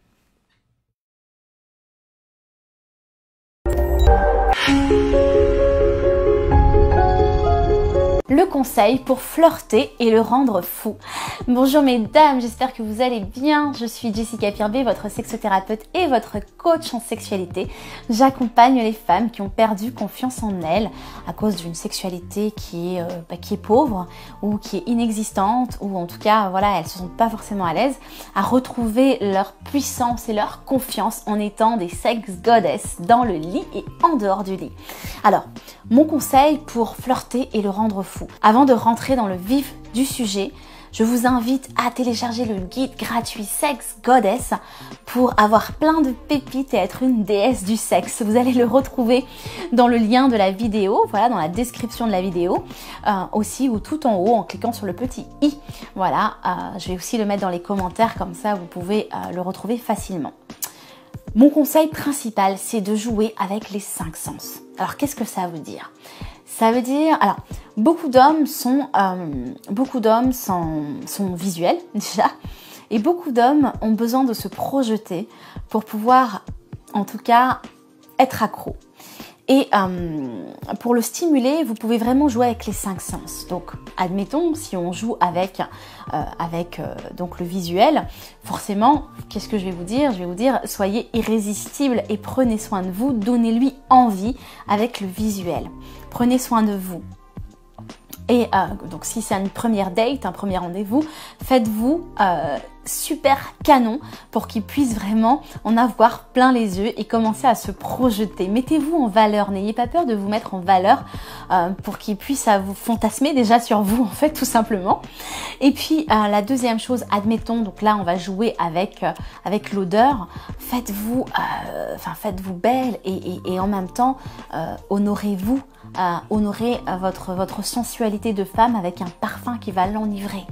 Le conseil pour flirter et le rendre fou. Bonjour mesdames, j'espère que vous allez bien. Je suis Jessica Pirbé, votre sexothérapeute et votre coach en sexualité. J'accompagne les femmes qui ont perdu confiance en elles à cause d'une sexualité qui est, euh, bah, qui est pauvre ou qui est inexistante ou en tout cas voilà, elles ne se sentent pas forcément à l'aise à retrouver leur puissance et leur confiance en étant des sex goddess dans le lit et en dehors du lit. Alors, mon conseil pour flirter et le rendre fou. Avant de rentrer dans le vif du sujet, je vous invite à télécharger le guide gratuit Sex Goddess pour avoir plein de pépites et être une déesse du sexe. Vous allez le retrouver dans le lien de la vidéo, voilà, dans la description de la vidéo, euh, aussi ou tout en haut en cliquant sur le petit i. Voilà, euh, je vais aussi le mettre dans les commentaires, comme ça vous pouvez euh, le retrouver facilement. Mon conseil principal, c'est de jouer avec les cinq sens. Alors, qu'est-ce que ça veut dire ? Ça veut dire, alors, beaucoup d'hommes sont, euh, beaucoup d'hommes sont, sont visuels déjà, et beaucoup d'hommes ont besoin de se projeter pour pouvoir, en tout cas, être accro. Et euh, pour le stimuler, vous pouvez vraiment jouer avec les cinq sens. Donc, admettons, si on joue avec, euh, avec euh, donc le visuel, forcément, qu'est-ce que je vais vous dire ? Je vais vous dire, soyez irrésistible et prenez soin de vous, donnez-lui envie avec le visuel. Prenez soin de vous. Et euh, donc, si c'est une première date, un premier rendez-vous, faites-vous euh, super canon pour qu'il puisse vraiment en avoir plein les yeux et commencer à se projeter. Mettez-vous en valeur, n'ayez pas peur de vous mettre en valeur euh, pour qu'il puisse à vous fantasmer déjà sur vous en fait tout simplement. Et puis euh, la deuxième chose, admettons, donc là on va jouer avec, euh, avec l'odeur, faites-vous euh, enfin faites-vous belle et, et, et en même temps euh, honorez-vous, euh, honorez euh, votre, votre sensualité de femme avec un parfum qui va l'enivrer.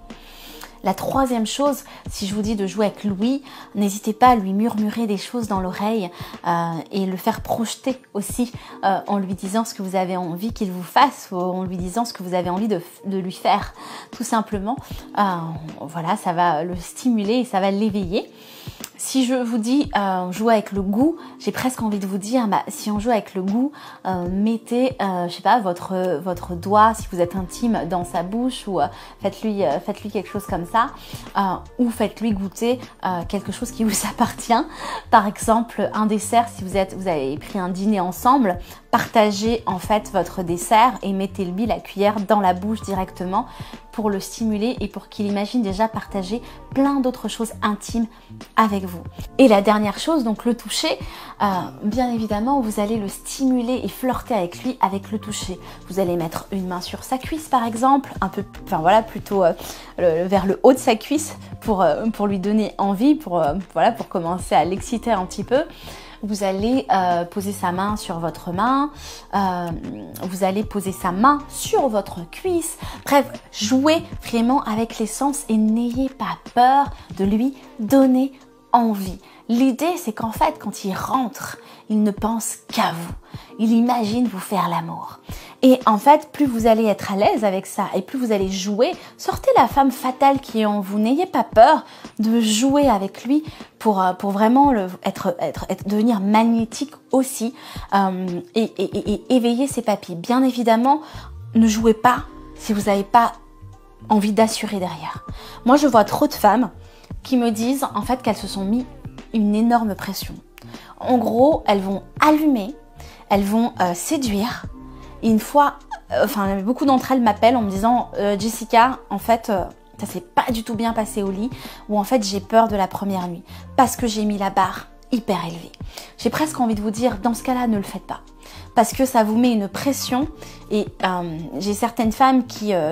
La troisième chose, si je vous dis de jouer avec Louis, n'hésitez pas à lui murmurer des choses dans l'oreille euh, et le faire projeter aussi euh, en lui disant ce que vous avez envie qu'il vous fasse ou en lui disant ce que vous avez envie de, de lui faire, tout simplement. Euh, voilà, ça va le stimuler et ça va l'éveiller. Si je vous dis euh, jouer avec le goût, j'ai presque envie de vous dire, bah, si on joue avec le goût, euh, mettez, euh, je sais pas, votre, votre doigt, si vous êtes intime, dans sa bouche ou euh, faites-lui euh, faites-lui quelque chose comme ça, euh, ou faites-lui goûter euh, quelque chose qui vous appartient. Par exemple, un dessert, si vous, êtes, vous avez pris un dîner ensemble, partagez en fait votre dessert et mettez-lui la cuillère dans la bouche directement pour le stimuler et pour qu'il imagine déjà partager plein d'autres choses intimes avec vous. Et la dernière chose, donc le toucher, euh, bien évidemment, vous allez le stimuler et flirter avec lui avec le toucher. Vous allez mettre une main sur sa cuisse par exemple, un peu, enfin voilà, plutôt euh, le, vers le haut de sa cuisse pour, euh, pour lui donner envie, pour, euh, voilà, pour commencer à l'exciter un petit peu. Vous allez euh, poser sa main sur votre main, euh, vous allez poser sa main sur votre cuisse. Bref, jouez vraiment avec les sens et n'ayez pas peur de lui donner envie. L'idée, c'est qu'en fait, quand il rentre, il ne pense qu'à vous. Il imagine vous faire l'amour. Et en fait, plus vous allez être à l'aise avec ça et plus vous allez jouer, sortez la femme fatale qui est en vous. N'ayez pas peur de jouer avec lui pour, pour vraiment le, être, être, être, devenir magnétique aussi euh, et, et, et, et éveiller ses papilles. Bien évidemment, ne jouez pas si vous n'avez pas envie d'assurer derrière. Moi, je vois trop de femmes qui me disent en fait qu'elles se sont mis une énorme pression. En gros, elles vont allumer, elles vont euh, séduire. Et une fois, euh, enfin beaucoup d'entre elles m'appellent en me disant euh, Jessica, en fait, euh, ça s'est pas du tout bien passé au lit, ou en fait j'ai peur de la première nuit parce que j'ai mis la barre hyper élevée. J'ai presque envie de vous dire, dans ce cas-là, ne le faites pas, parce que ça vous met une pression. Et euh, j'ai certaines femmes qui euh,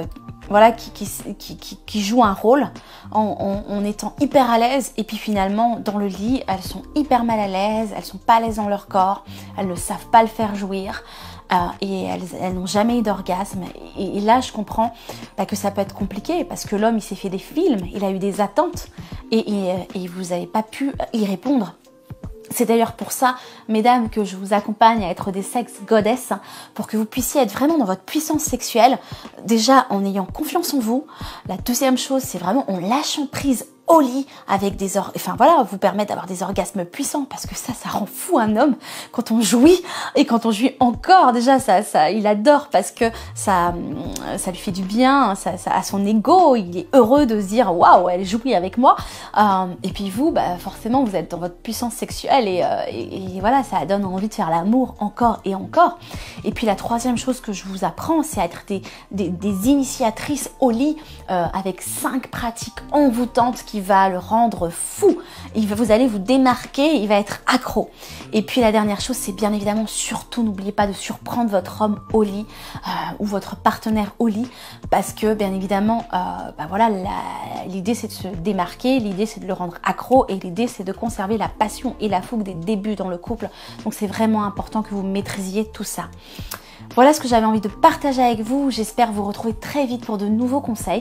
voilà, qui, qui, qui, qui, qui jouent un rôle en, en, en étant hyper à l'aise, et puis finalement dans le lit elles sont hyper mal à l'aise, elles sont pas à l'aise dans leur corps, elles ne savent pas le faire jouir. Euh, et elles, elles n'ont jamais eu d'orgasme. Et, et là, je comprends bah, que ça peut être compliqué parce que l'homme, il s'est fait des films, il a eu des attentes et, et, et vous n'avez pas pu y répondre. C'est d'ailleurs pour ça, mesdames, que je vous accompagne à être des sex goddess, pour que vous puissiez être vraiment dans votre puissance sexuelle, déjà en ayant confiance en vous. La deuxième chose, c'est vraiment en lâchant prise au lit avec des or... enfin voilà, vous permettre d'avoir des orgasmes puissants, parce que ça, ça rend fou un homme quand on jouit, et quand on jouit encore, déjà, ça, ça, il adore parce que ça, ça lui fait du bien, ça, ça, à son ego, il est heureux de se dire waouh, elle jouit avec moi. Euh, et puis vous, bah, forcément, vous êtes dans votre puissance sexuelle et, euh, et, et voilà, ça donne envie de faire l'amour encore et encore. Et puis la troisième chose que je vous apprends, c'est à être des, des, des initiatrices au lit euh, avec cinq pratiques envoûtantes qui va le rendre fou. Il va, vous allez vous démarquer, il va être accro. Et puis la dernière chose, c'est bien évidemment, surtout n'oubliez pas de surprendre votre homme au lit euh, ou votre partenaire au lit, parce que bien évidemment, euh, bah voilà, l'idée c'est de se démarquer, l'idée c'est de le rendre accro, et l'idée c'est de conserver la passion et la fougue des débuts dans le couple. Donc c'est vraiment important que vous maîtrisiez tout ça. Voilà ce que j'avais envie de partager avec vous. J'espère vous retrouver très vite pour de nouveaux conseils.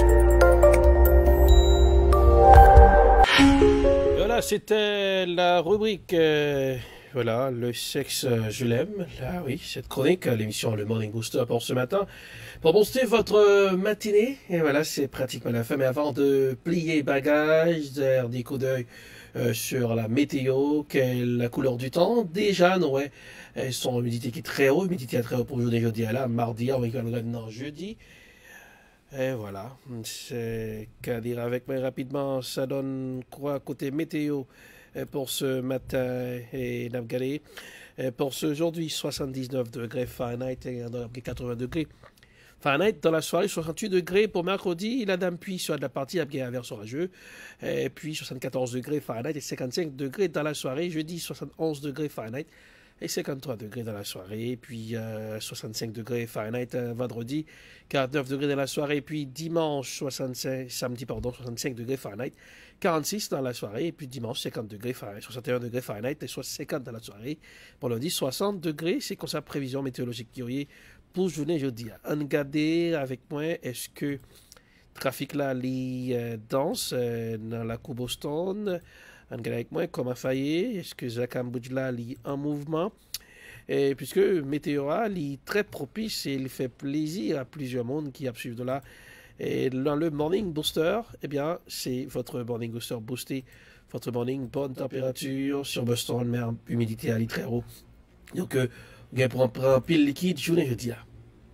Voilà, c'était la rubrique, euh, voilà, le sexe, euh, je l'aime. Là, oui, cette chronique, l'émission Le Morning Booster pour ce matin. Pour booster votre matinée, et voilà, c'est pratiquement la fin. Mais avant de plier bagages, faire des coups d'œil euh, sur la météo, quelle la couleur du temps, déjà, non, ouais, son humidité qui est très haut, humidité très haut pour aujourd'hui, jeudi, à là, mardi, on va maintenant jeudi. Et voilà, c'est qu'à dire avec moi rapidement, ça donne quoi côté météo pour ce matin et Navgalé. Pour ce aujourd'hui, soixante-dix-neuf degrés Fahrenheit et quatre-vingts degrés Fahrenheit. Dans la soirée, soixante-huit degrés pour mercredi. La dame puis sur la partie à bien averse orageux. Et puis soixante-quatorze degrés Fahrenheit et cinquante-cinq degrés dans la soirée. Jeudi, soixante et onze degrés Fahrenheit et cinquante-trois degrés dans la soirée, puis euh, soixante-cinq degrés Fahrenheit euh, vendredi, quarante-neuf degrés dans la soirée, puis dimanche, soixante-cinq, samedi, pardon, soixante-cinq degrés Fahrenheit, quarante-six dans la soirée, et puis dimanche, cinquante degrés Fahrenheit, soixante et un degrés Fahrenheit, et soit cinquante dans la soirée. Pour lundi, soixante degrés, c'est comme ça, prévision météorologique qui est pour journée jeudi. Regardez avec moi, est-ce que le trafic là, les euh, danse euh, dans la coupe Boston, regardez avec moi comment faillir, est-ce que Zakambudjla est en mouvement, et puisque météo est très propice et il fait plaisir à plusieurs mondes qui suivent de là. Et dans le Morning Booster, eh bien, c'est votre Morning Booster boosté, votre morning bonne température sur Boston, mais humidité à très haut. Donc, euh, vous pour un pile liquide, journée jeudi là.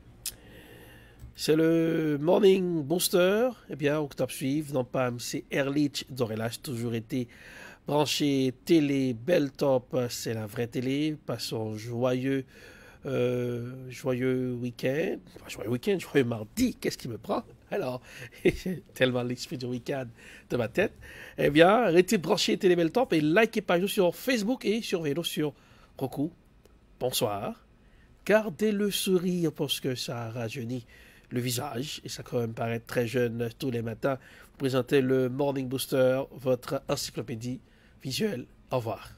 C'est le Morning Booster, eh bien, octobre suivre, non pas c'est Erlich Dorelach, toujours été branché télé, belle top, c'est la vraie télé. Passons joyeux, euh, joyeux week-end. Joyeux week-end, joyeux mardi, qu'est-ce qui me prend? Alors, tellement l'esprit du week-end de ma tête. Eh bien, arrêtez de brancher télé, belle top et likez page sur Facebook et surveillez-nous sur Roku. Bonsoir. Gardez le sourire parce que ça rajeunit le visage et ça quand même paraît très jeune tous les matins. Vous présentez le Morning Booster, votre encyclopédie visuelle. Au revoir.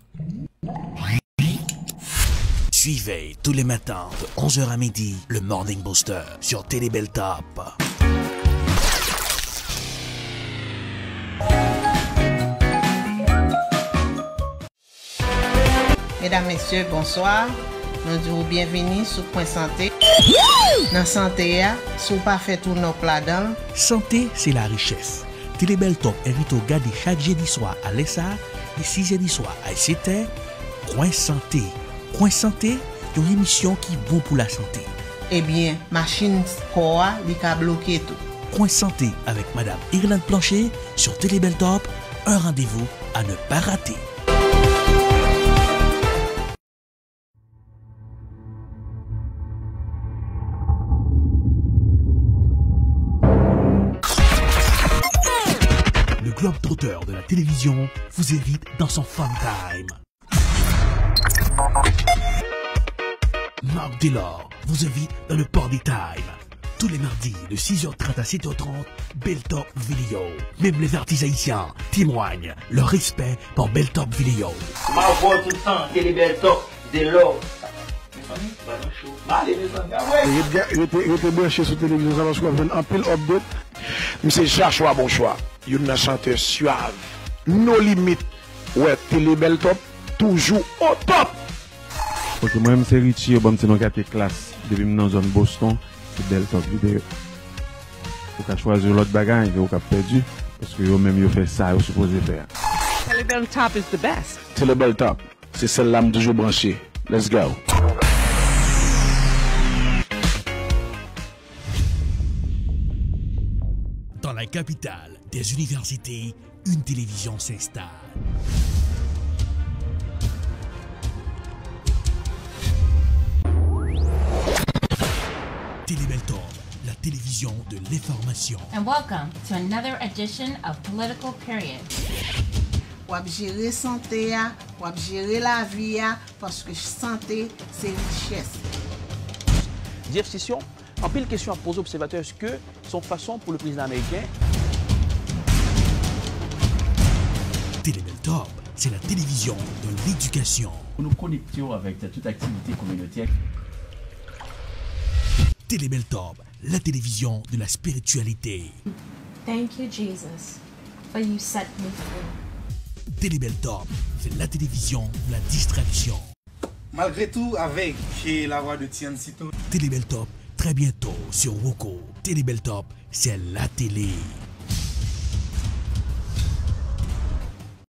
Suivez tous les matins de onze heures à midi le Morning Booster sur Télé Belle Top. Mesdames, Messieurs, bonsoir. Nous disons bienvenue sur Point Santé. Dans Santé, si vous pas fait tout nos plats dans. Santé, c'est la richesse. Télé Belle Top invite au regarder chaque jeudi soir à l'E S A et six jeudi soir à C T. Point Santé. Point Santé, une émission qui est bon pour la santé. Eh bien, machine Koa, li ka bloqué tout. Point Santé avec Madame Irlande Plancher sur Télé Belle Top. Un rendez-vous à ne pas rater. Le Globe-Trotter de la télévision vous invite dans son fun time. Marc Delors vous invite dans le Party Time. Tous les mardis de six heures trente à sept heures trente, Beltop Vidéo. Même les artistes haïtiens témoignent leur respect pour Beltop Vidéo. Ma voix tout le temps, Télé Beltop, de l'or. Il était branché sur la télévision parce qu'on a un pile update. Mais c'est Jacques Choix, bon choix. Il y a un chanteur suave. Nos limites. Ouais, Télé Beltop, toujours au top. Ok, moi-même, c'est Richie, bon, c'est dans quatre classes. Depuis dans la zone Boston, c'est Beltop Vidéo. Vous pouvez choisir l'autre bagage, vous avez perdu. Parce que vous-même, vous faites ça, vous supposez faire. Télé Beltop is the best. Télé Beltop, c'est celle-là, je toujours branché. Let's go. Dans la capitale des universités, une télévision s'installe. Télé Beltop, la télévision de l'information. And welcome to another edition of Political Period. Wap gérer santé, wap gérer la vie, parce que santé, c'est richesse. Jeff Sessions, en pile question à poser aux observateurs, est-ce que son façon pour le président américain? Télé Beltop, c'est la télévision de l'éducation. Nous nous connections avec toute activité communautaire. Télé Beltop, la télévision de la spiritualité. Thank you, Jesus, for you set me free. Télé Beltop, c'est la télévision de la distraction. Malgré tout, avec la voix de Tian Sito. Télé Beltop, très bientôt sur Woko. Télé Beltop, c'est la télé.